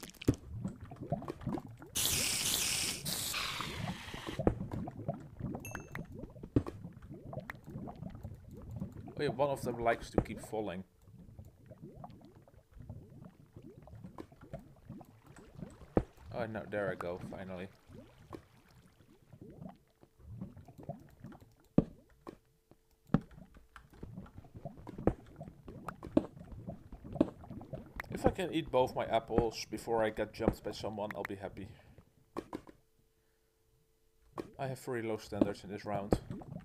Oh yeah, one of them likes to keep falling. Oh no, there I go, finally. If I can eat both my apples before I get jumped by someone, I'll be happy. I have very low standards in this round.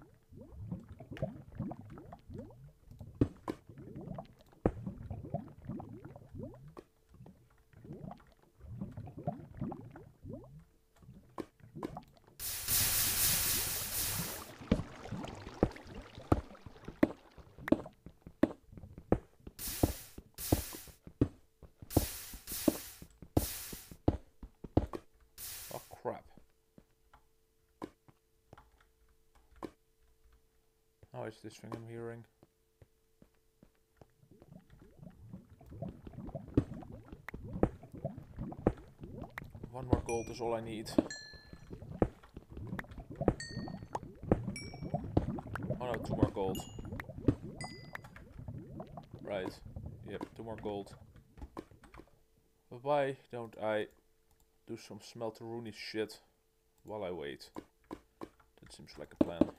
Oh crap. Oh, it's this thing I'm hearing. One more gold is all I need. Oh no, two more gold. Right. Yep, two more gold. But why don't I do some smelteroony shit while I wait? That seems like a plan.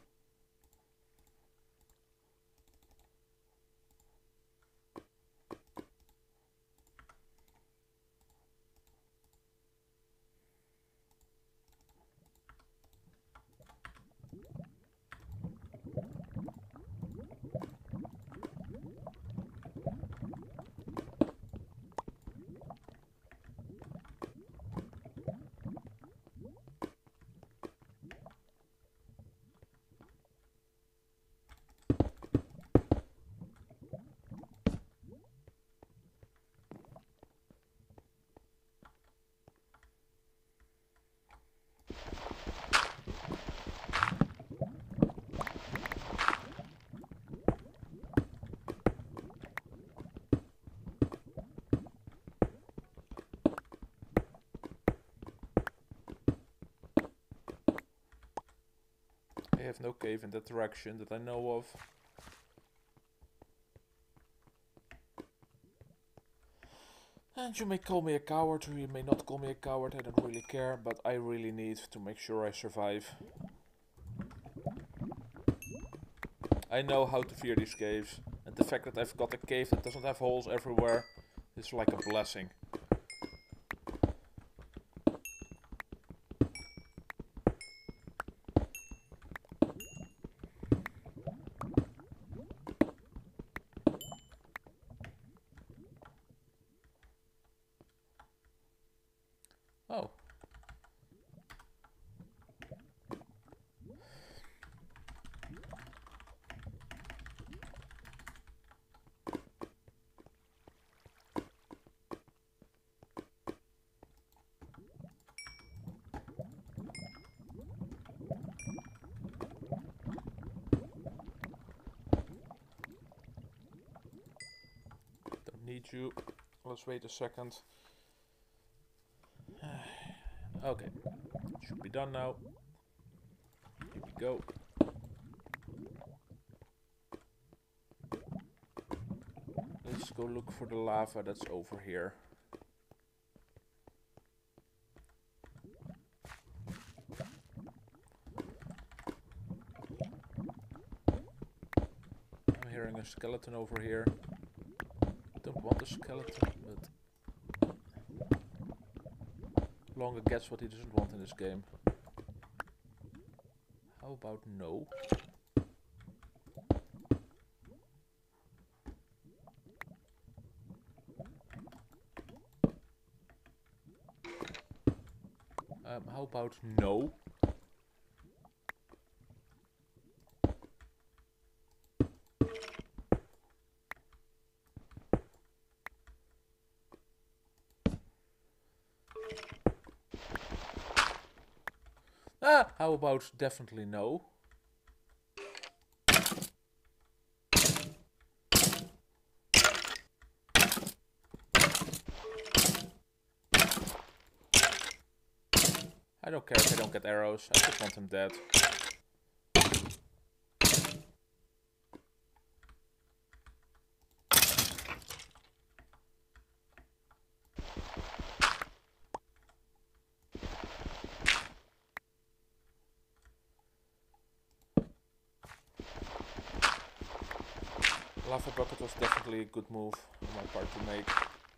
I have no cave in that direction that I know of. And you may call me a coward or you may not call me a coward, I don't really care, but I really need to make sure I survive. I know how to fear these caves, and the fact that I've got a cave that doesn't have holes everywhere is like a blessing. Oh. Don't need you. Let's wait a second. Okay, should be done now. Here we go. Let's go look for the lava that's over here. I'm hearing a skeleton over here. Don't want a skeleton, but Longer gets what he doesn't want in this game. How about no? Um, how about no? Ah, how about definitely no? I don't care if I don't get arrows. I just want him dead. Lava bucket was definitely a good move on my part to make.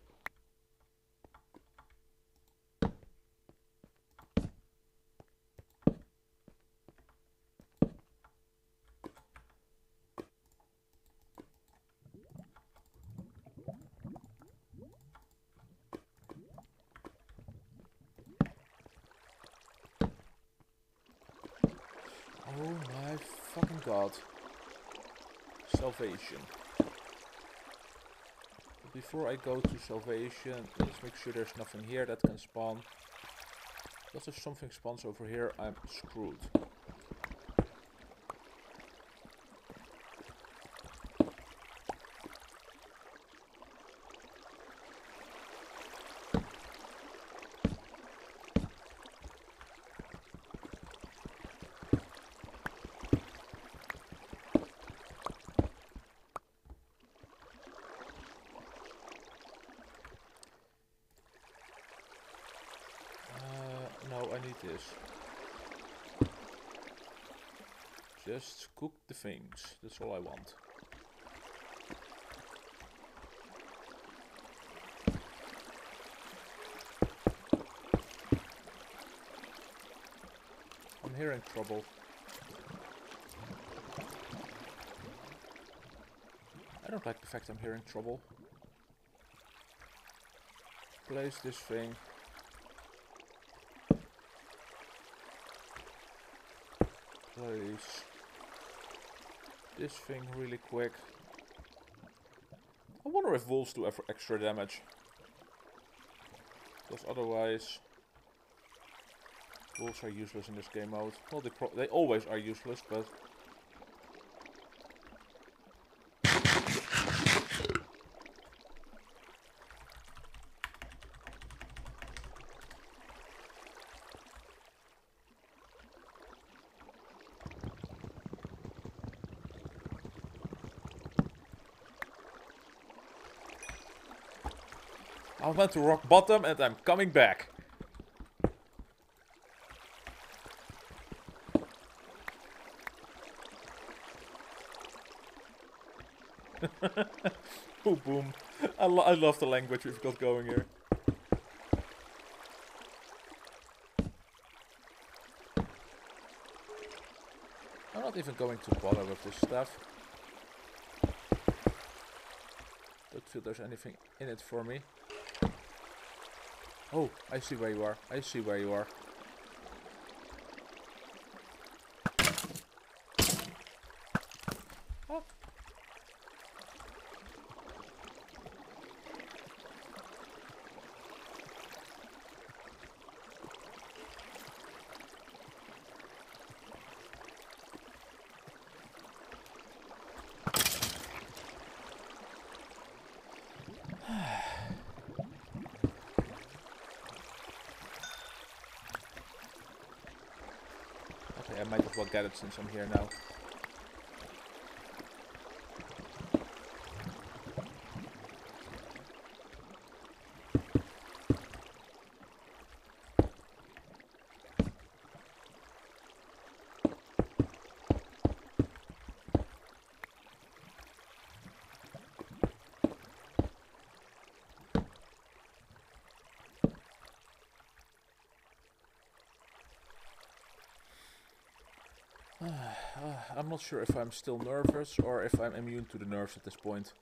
Oh my fucking god. Salvation. But before I go to salvation, let's make sure there's nothing here that can spawn. Because if something spawns over here, I'm screwed. This. Just cook the things. That's all I want. I'm hearing trouble. I don't like the fact I'm hearing trouble. Place this thing. Place this thing really quick. I wonder if wolves do ever extra damage. Because otherwise, wolves are useless in this game mode. Well, they, pro they always are useless, but I went to rock bottom and I'm coming back. Oh, boom. I, lo I love the language we've got going here. I'm not even going to bother with this stuff. Don't feel there's anything in it for me. Oh, I see where you are. I see where you are. Oh. I might as well get it since I'm here now. I'm not sure if I'm still nervous or if I'm immune to the nerves at this point.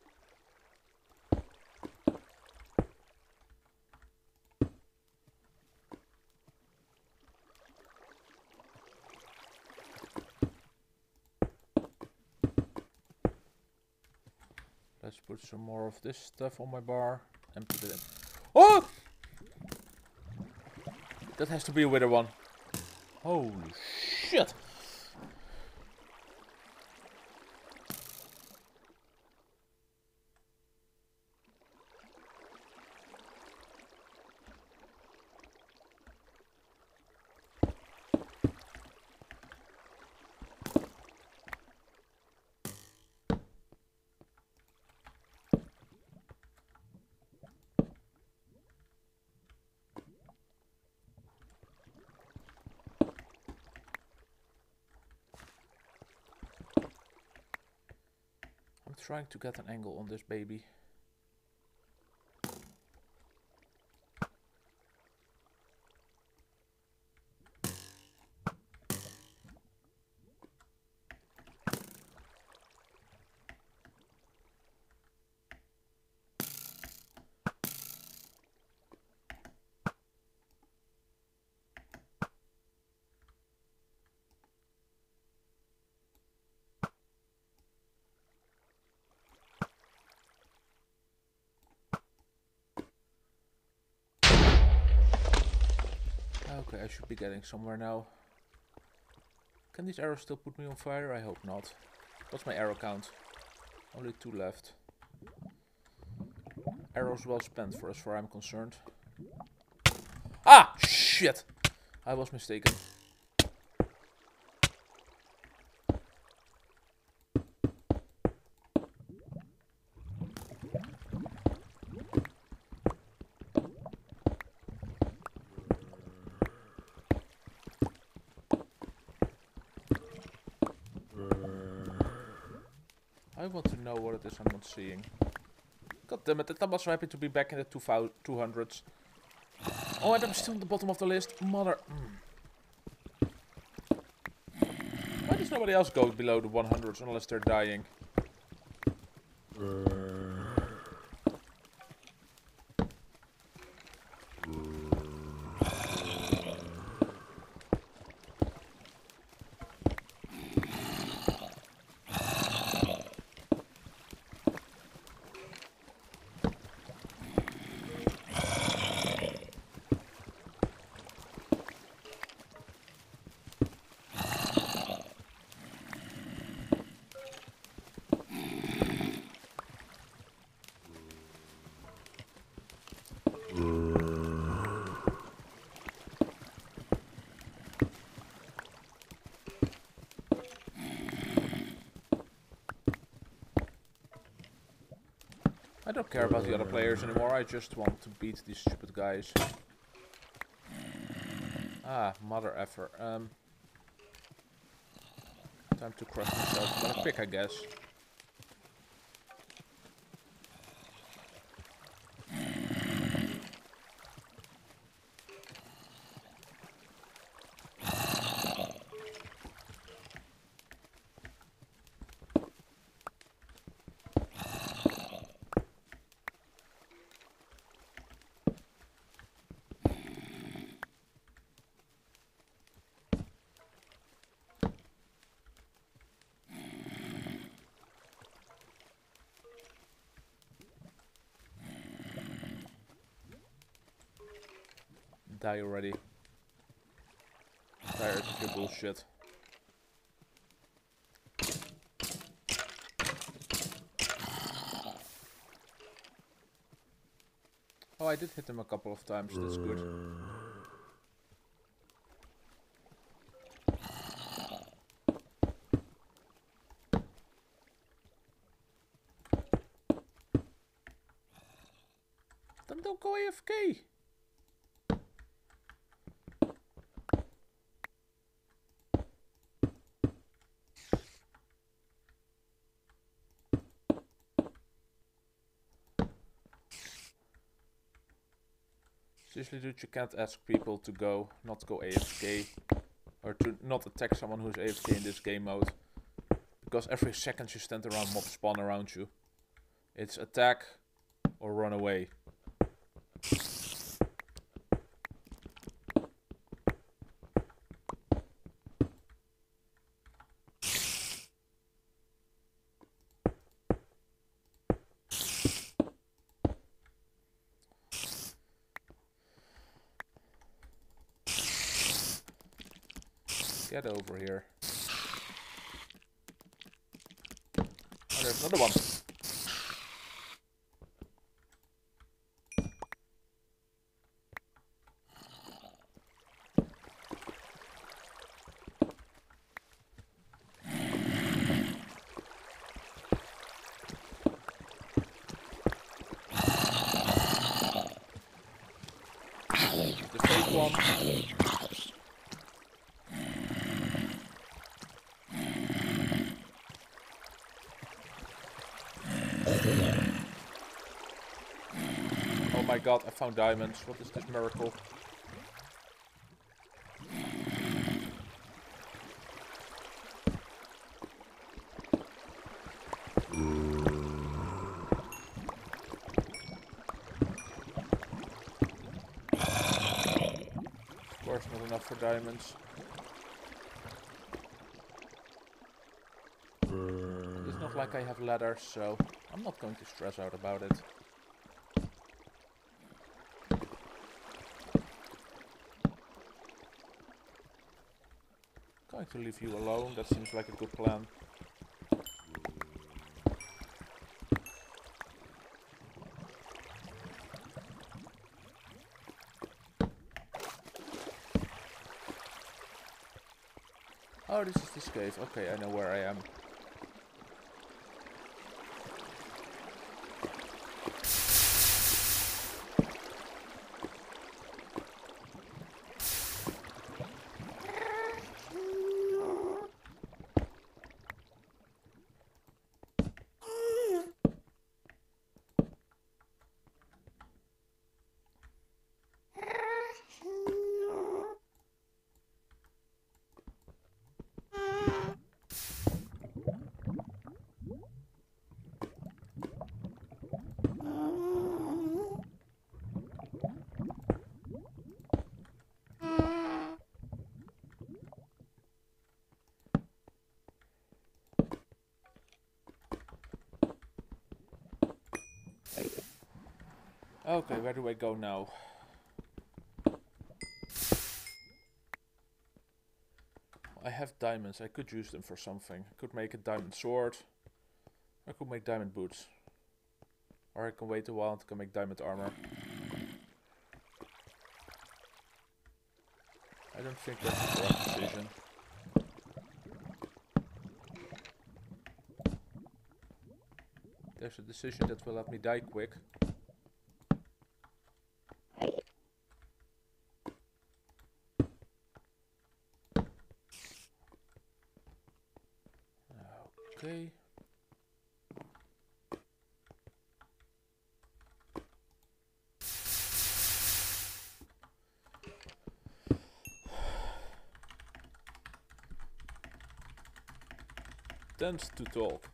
Let's put some more of this stuff on my bar and put it in. Oh! That has to be a wither one. Holy shit! trying to get an angle on this baby. Okay, I should be getting somewhere now. Can these arrows still put me on fire? I hope not. What's my arrow count? Only two left. Arrows well spent for as far as I'm concerned. Ah! Shit! I was mistaken. I want to know what it is I'm not seeing. God damn it, I'm so happy to be back in the two hundreds. Oh, and I'm still at the bottom of the list. Mother... Mm. Why does nobody else go below the one hundreds unless they're dying? I don't care about the other players anymore, I just want to beat these stupid guys. Ah, mother effer. Um, time to crush myself with a pick, I guess. Die already. Tired of your bullshit. Oh, I did hit him a couple of times, that's good. Then don't go A F K! Seriously, dude, you can't ask people to go, not go A F K, or to not attack someone who's A F K in this game mode. Because every second you stand around, mobs spawn around you. It's attack or run away. Get over here. Oh, there's another one. The fake one. Oh my god, I found diamonds. What is this miracle? Of course, not enough for diamonds. It's not like I have ladders, so I'm not going to stress out about it. Going to leave you alone, that seems like a good plan. Oh, this is this cave. Okay, I know where I am. Okay, where do I go now? I have diamonds, I could use them for something. I could make a diamond sword. I could make diamond boots. Or I can wait a while and can make diamond armor. I don't think that's the correct decision. There's a decision that will let me die quick. Okay. Tends to talk.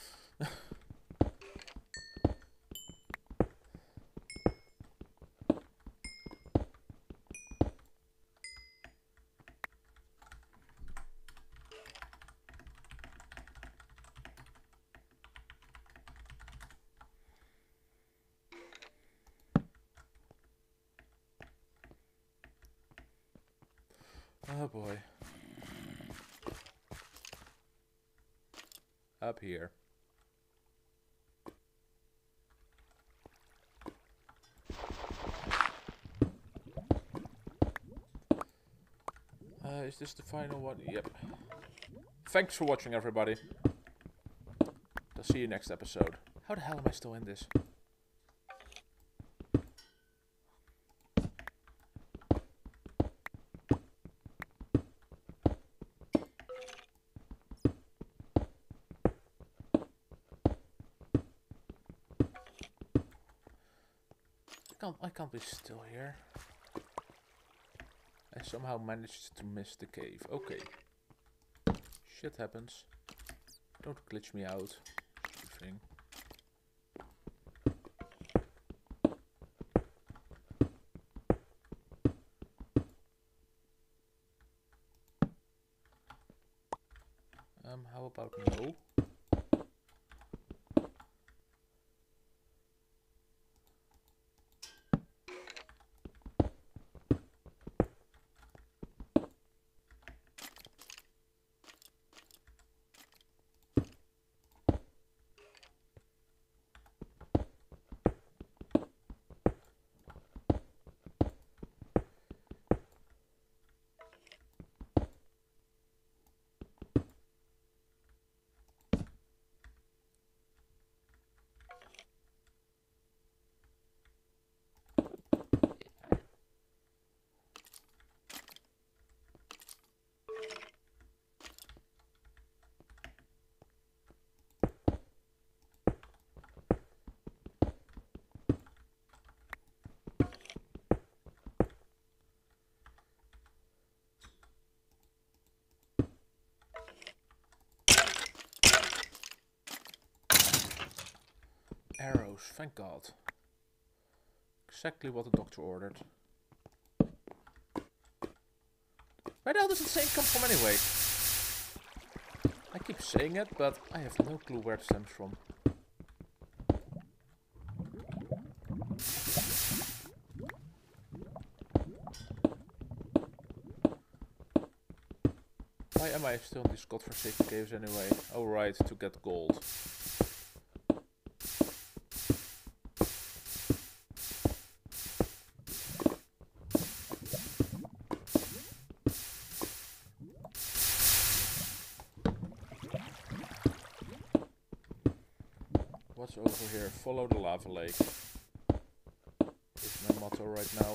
Oh boy. Up here. Uh, is this the final one? Yep. Thanks for watching, everybody. I'll see you next episode. How the hell am I still in this? I can't, I can't be still here. I somehow managed to miss the cave. Okay. Shit happens. Don't glitch me out. Stupid thing. Um, how about no? thank God. Exactly what the doctor ordered. Where the hell does the same come from anyway? I keep saying it, but I have no clue where it stems from. Why am I still in these godforsaken caves anyway? Oh right, to get gold. What's over here? Follow the lava lake. Is my motto right now.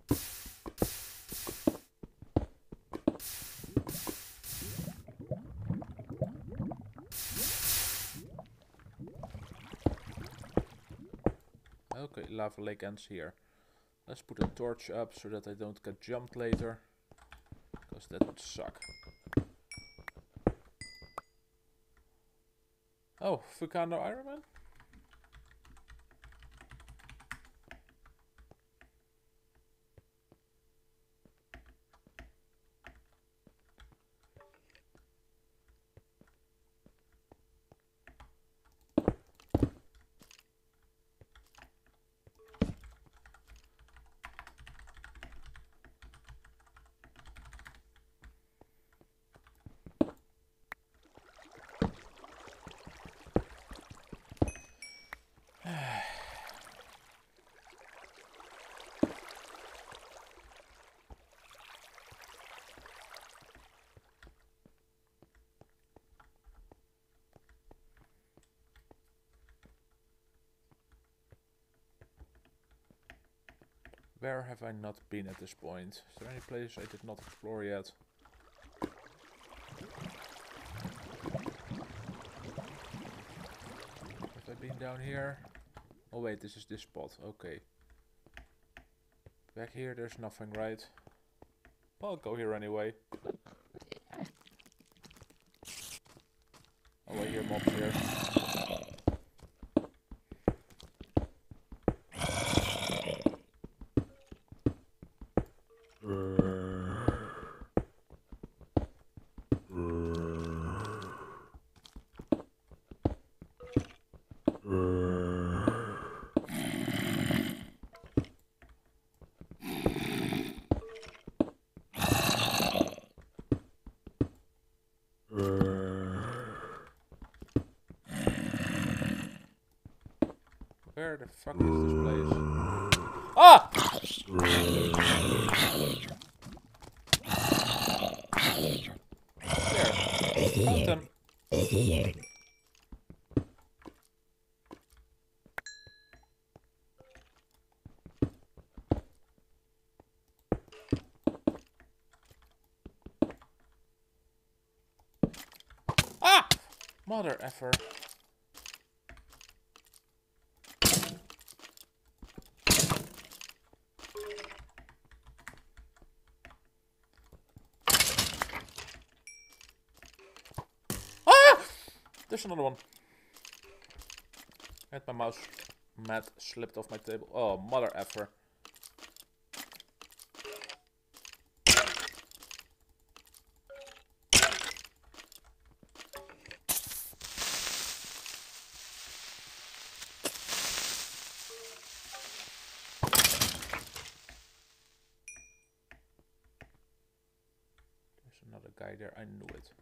Okay, lava lake ends here. Let's put a torch up so that I don't get jumped later. Because that would suck. Oh, Vulcano Iron Man? Where have I not been at this point? Is there any place I did not explore yet? Have I been down here? Oh wait, this is this spot, okay. Back here there's nothing, right? Well, I'll go here anyway. Oh, I hear mobs here. Where the fuck is this place? Ah! There. Found them. Ah! Mother effer. There's another one. And my mouse mat slipped off my table. Oh, mother effer. There's another guy there. I knew it.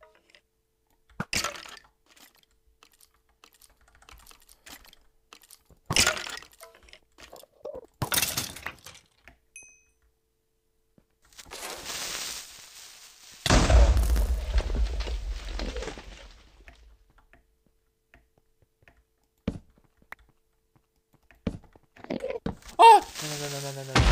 Oh! No, no, no, no, no, no,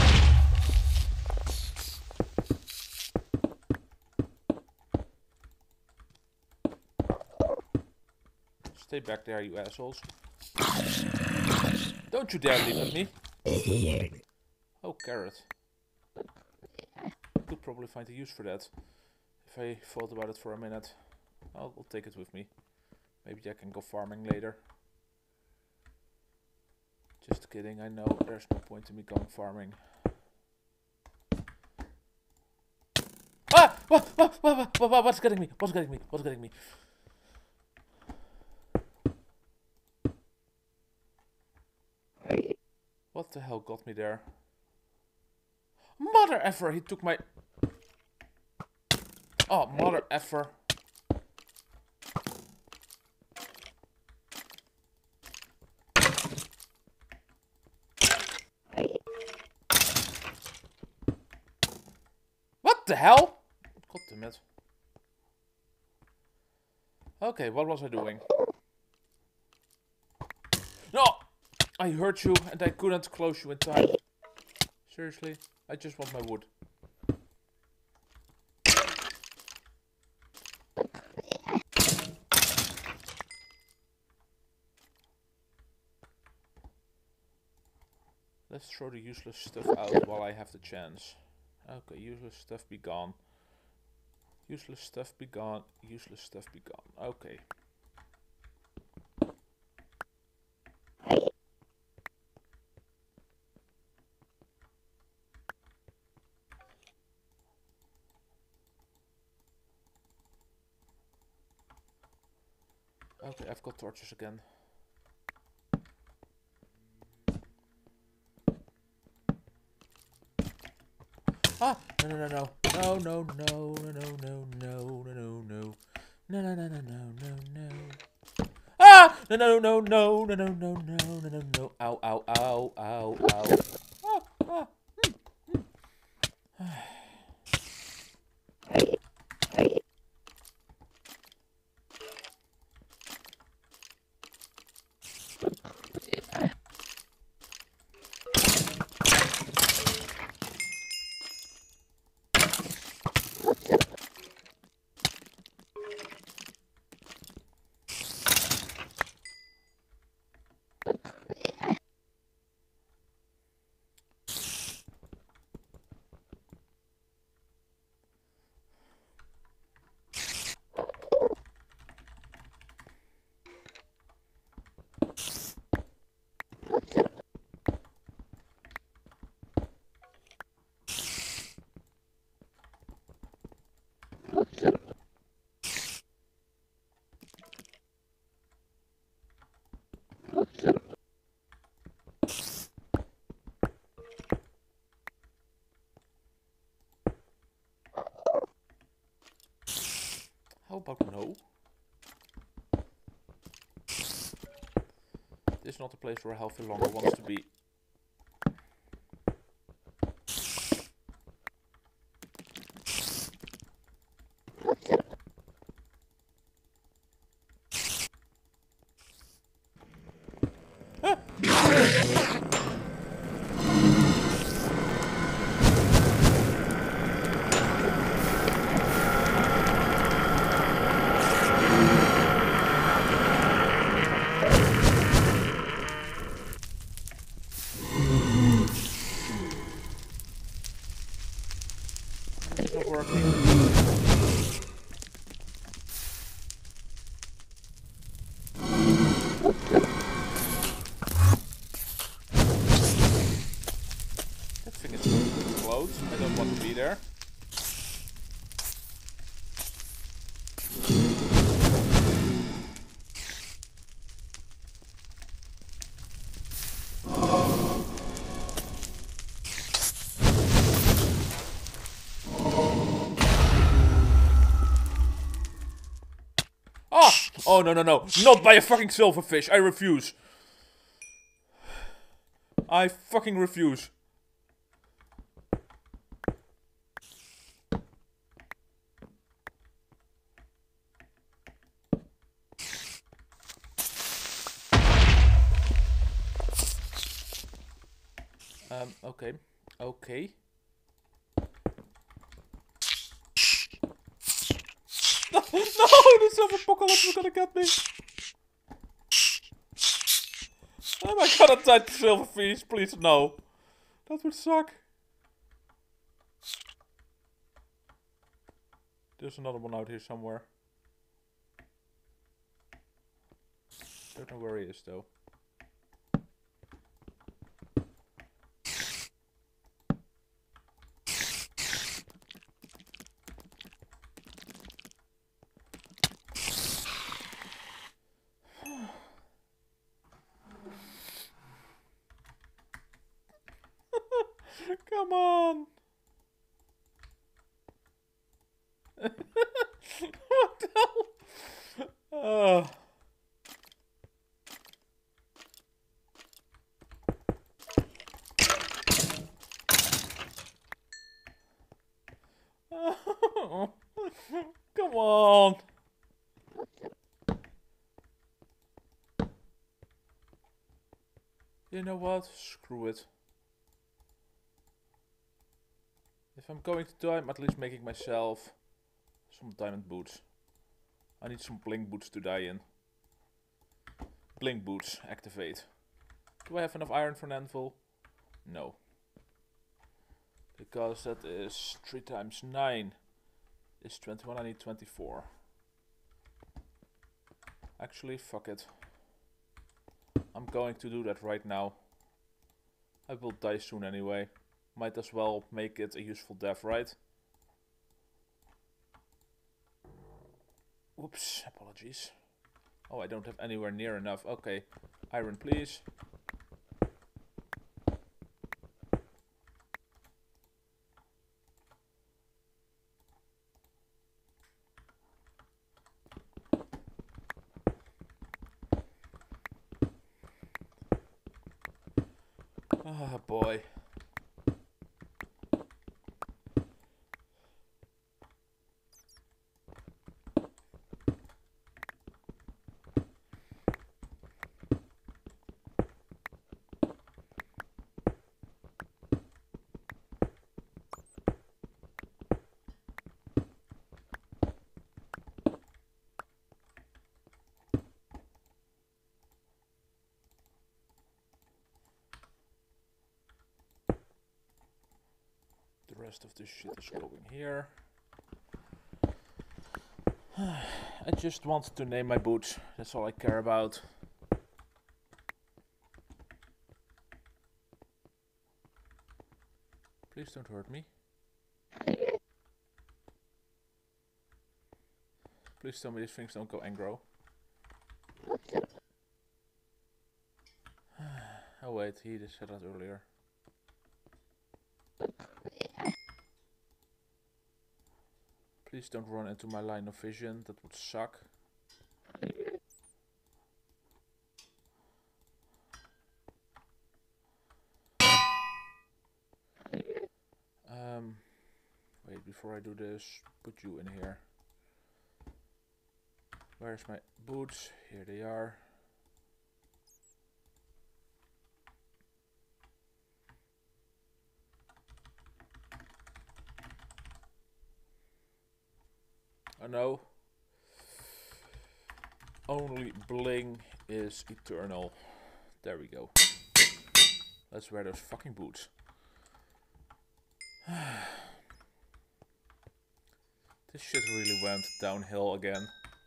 no. Stay back there, you assholes. Don't you dare leave at me. Oh, carrot. Could probably find a use for that. If I thought about it for a minute. I'll, I'll take it with me. Maybe I can go farming later. Just kidding, I know there's no point in me going farming. Ah! What? What? What? What? What? What's getting me? What's getting me? What's getting me? What the hell got me there? Mother effer, he took my... Oh, mother effer. What the hell? God damn it. Okay, what was I doing? No! I hurt you and I couldn't close you in time. Seriously? I just want my wood. Let's throw the useless stuff out while I have the chance. Okay, useless stuff be gone. Useless stuff be gone. Useless stuff be gone. Okay. Okay, I've got torches again. Ah! No, no, no, no. No, no, no, no, no, no, no, no, no, no. No, no, no, no, no, no, no. Ah! No, no, no, no, no, no, no, no, no, no, no. Ow, ow, ow, ow, ow. Ah, ah. Hmm, hmm. How about no? This is not a place where a healthy longer wants to be. It's not working. That thing is going to explode. I don't want to be there. Oh, no, no, no. Not by a fucking silverfish. I refuse. I fucking refuse. Um, okay. Okay. No, no, the silver apocalypse is gonna get me. Oh my god, I died to silverfish, please no. That would suck. There's another one out here somewhere. Don't know where he is though. Come on. What the hell? Oh. Come on. You know what? Screw it. If I'm going to die, I'm at least making myself some diamond boots. I need some blink boots to die in. Blink boots, activate. Do I have enough iron for an anvil? No. Because that is three times nine. Is twenty-one, I need twenty-four. Actually, fuck it. I'm going to do that right now. I will die soon anyway. Might as well make it a useful death, right? Whoops, apologies. Oh, I don't have anywhere near enough. Okay, iron please. Ah, boy. The rest of this shit is going here. I just want to name my boots. That's all I care about. Please don't hurt me. Please tell me these things don't go aggro. Oh wait, he just said that earlier. Please don't run into my line of vision, that would suck. Um, wait, before I do this, put you in here. Where's my boots? Here they are. Oh no. Only bling is eternal. There we go. Let's wear those fucking boots. This shit really went downhill again.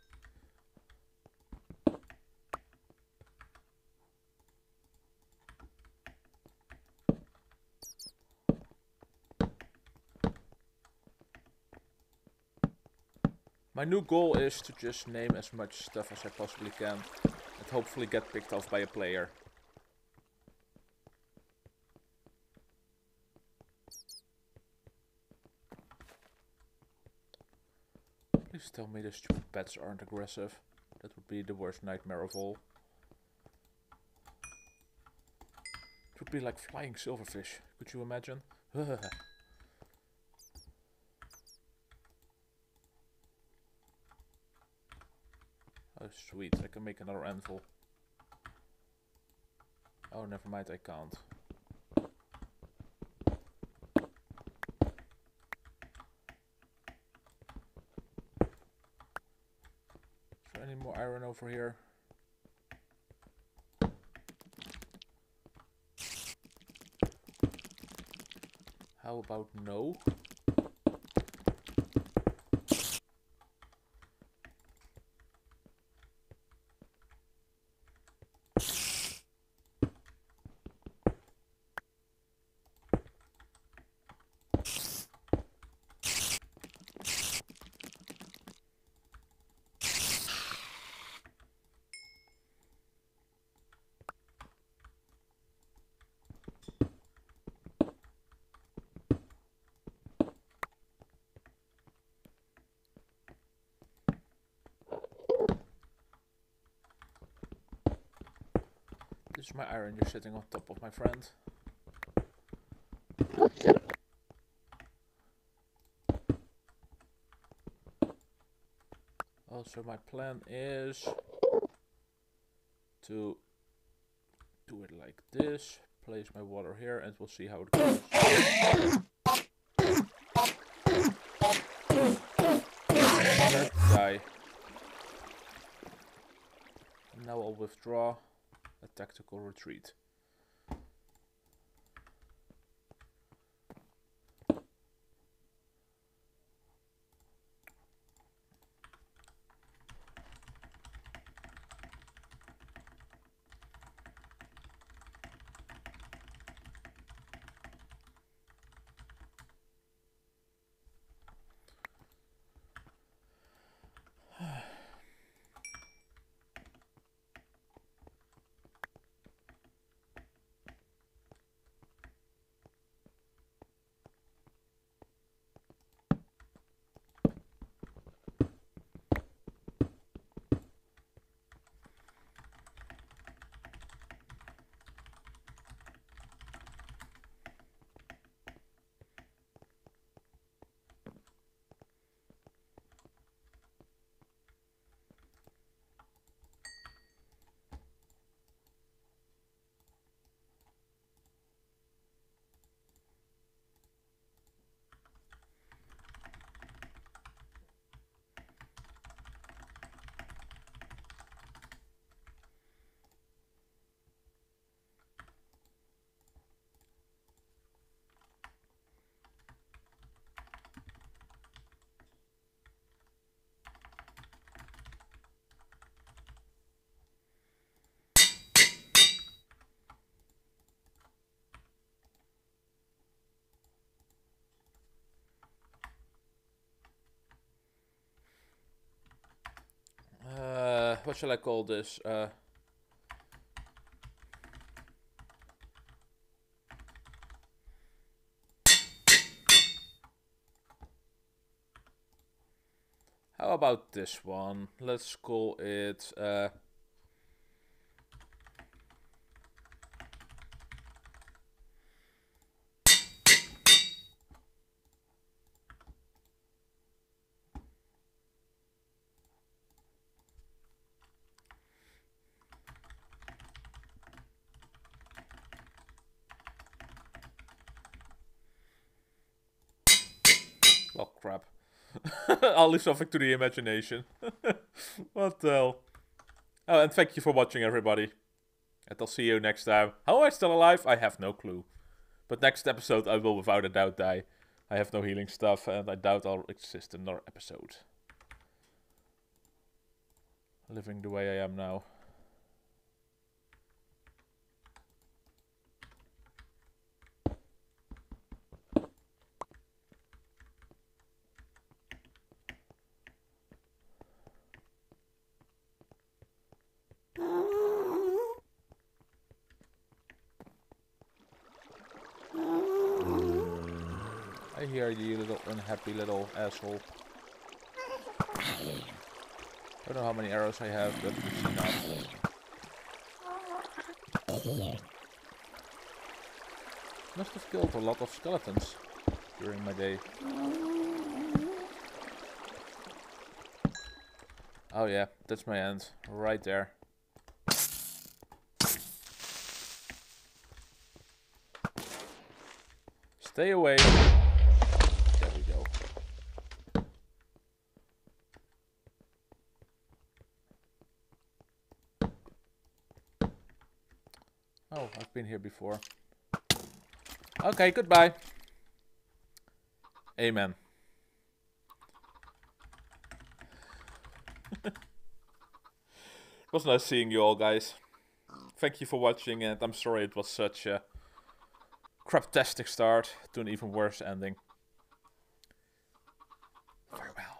My new goal is to just name as much stuff as I possibly can and hopefully get picked off by a player. Please tell me the stupid pets aren't aggressive. That would be the worst nightmare of all. It would be like flying silverfish. Could you imagine? Oh sweet, I can make another anvil. Oh, never mind, I can't. Is there any more iron over here? How about no? is my iron you're sitting on top of, my friend? Also, my plan is to do it like this. Place my water here, and we'll see how it goes. Die. And now I'll withdraw a tactical retreat. Uh, what shall I call this? Uh, how about this one? Let's call it... Uh, well, crap. I'll leave something to the imagination. What the hell? Oh, and thank you for watching, everybody. And I'll see you next time. How am I still alive? I have no clue. But next episode I will without a doubt die. I have no healing stuff, and I doubt I'll exist in another episode. Living the way I am now. I hear you, little unhappy little asshole. I don't know how many arrows I have, but it's enough. Must have killed a lot of skeletons during my day. Oh yeah, that's my end. Right there. Stay away. There we go. Oh, I've been here before. Okay, goodbye. Amen. It was nice seeing you all, guys. Thank you for watching, and I'm sorry it was such a craptastic start to an even worse ending. Farewell.